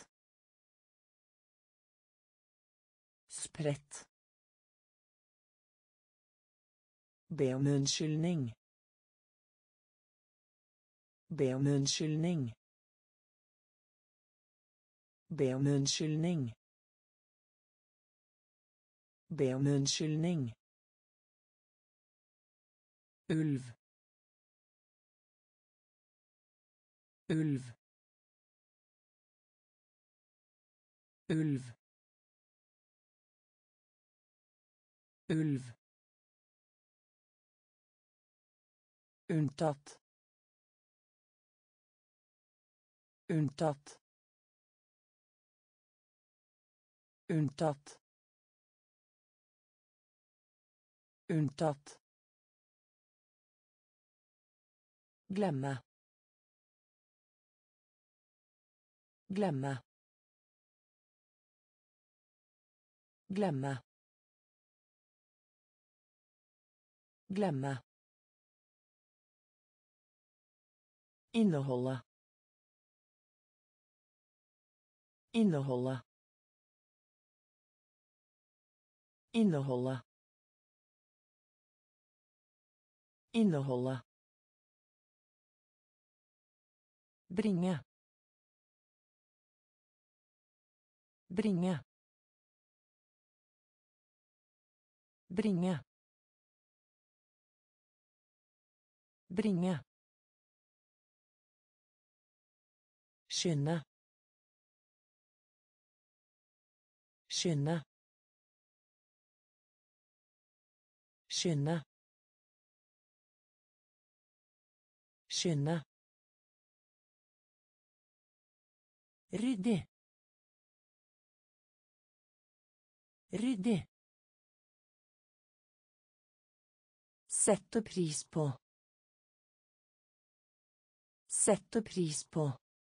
spredt, be om unnskyldning, be om unnskyldning, be om unnskyldning, Be om unnskyldning. Ulv. Ulv. Ulv. Ulv. Unntatt. Unntatt. Unntatt. Unntatt. Glemme. Glemme. Glemme. Glemme. Inneholde. Inneholde. Inneholde. Inneholde. Bringe. Bringe. Bringe. Bringe. Skynde. Skynde. Skynde. Skynde. Ryddig. Ryddig. Sette pris på. Sette pris på.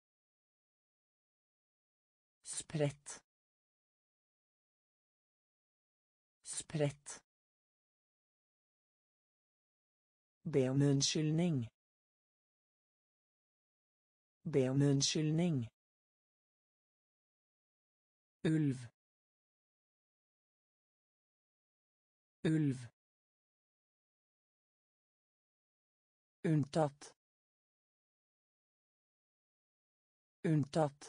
Spredt. Spredt. Be om unnskyldning. Be om unnskyldning. Ulv. Ulv. Unntatt. Unntatt.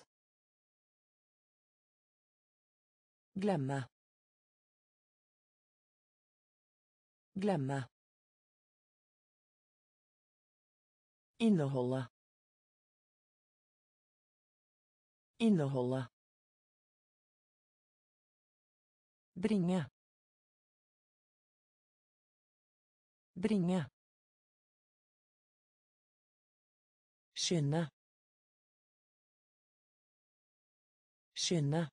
Glemme. Glemme. Inneholde. Inneholde. Bringe. Bringe. Skynde. Skynde.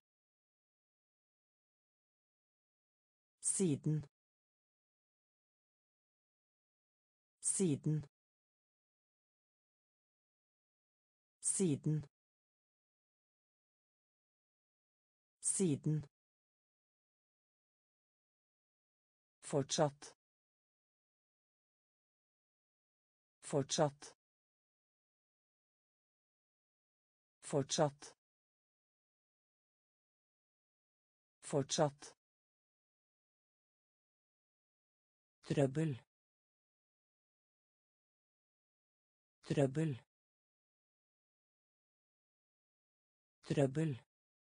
Siden. Siden. Siden. Siden. Fortsatt. Fortsatt. Fortsatt. Fortsatt. Trøbbel. Trøbbel. Trøbbel.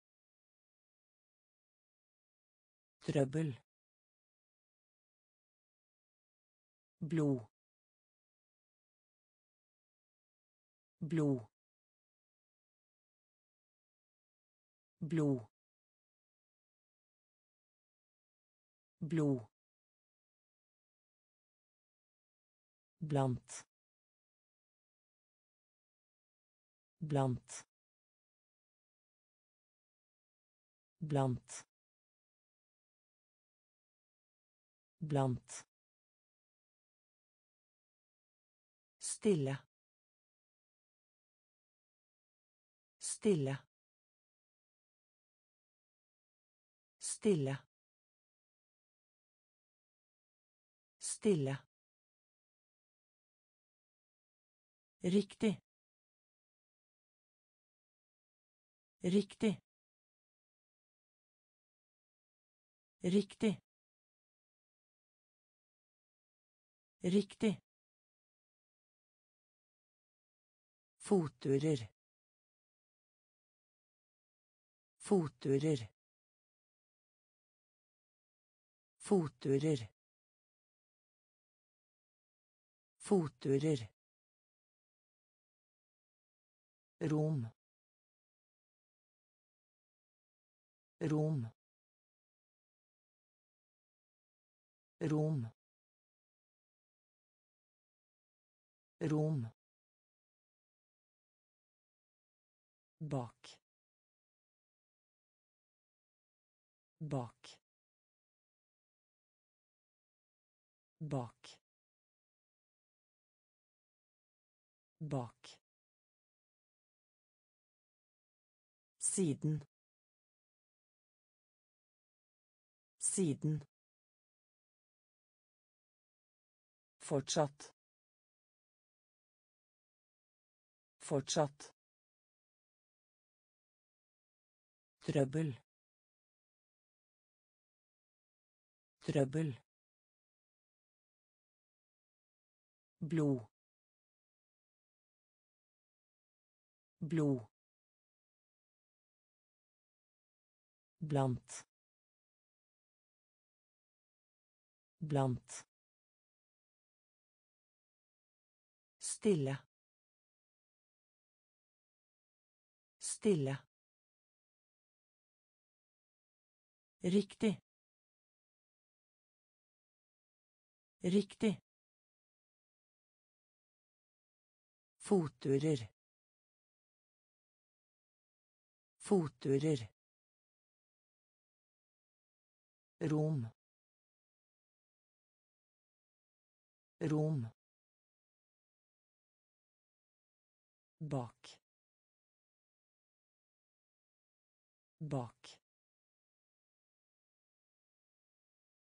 Trøbbel. Blod. Blod. Blod. Blod. Blant. Blant. Blant. Blant. Stille. Stille. Stille. Stille. Riktig. Riktig. Riktig. Riktig. Fotturer. Fotturer. Fotturer. Fotturer. Rom. Rom. Rom. Rom. Bak. Bak. Bak. Bak. Siden. Siden. Fortsatt. Fortsatt. Trøbbel. Trøbbel. Blod. Blod. Blant. Blant. Stille. Stille. Riktig. Riktig. Fotturer. Fotturer. Rom. Rom. Bak. Bak.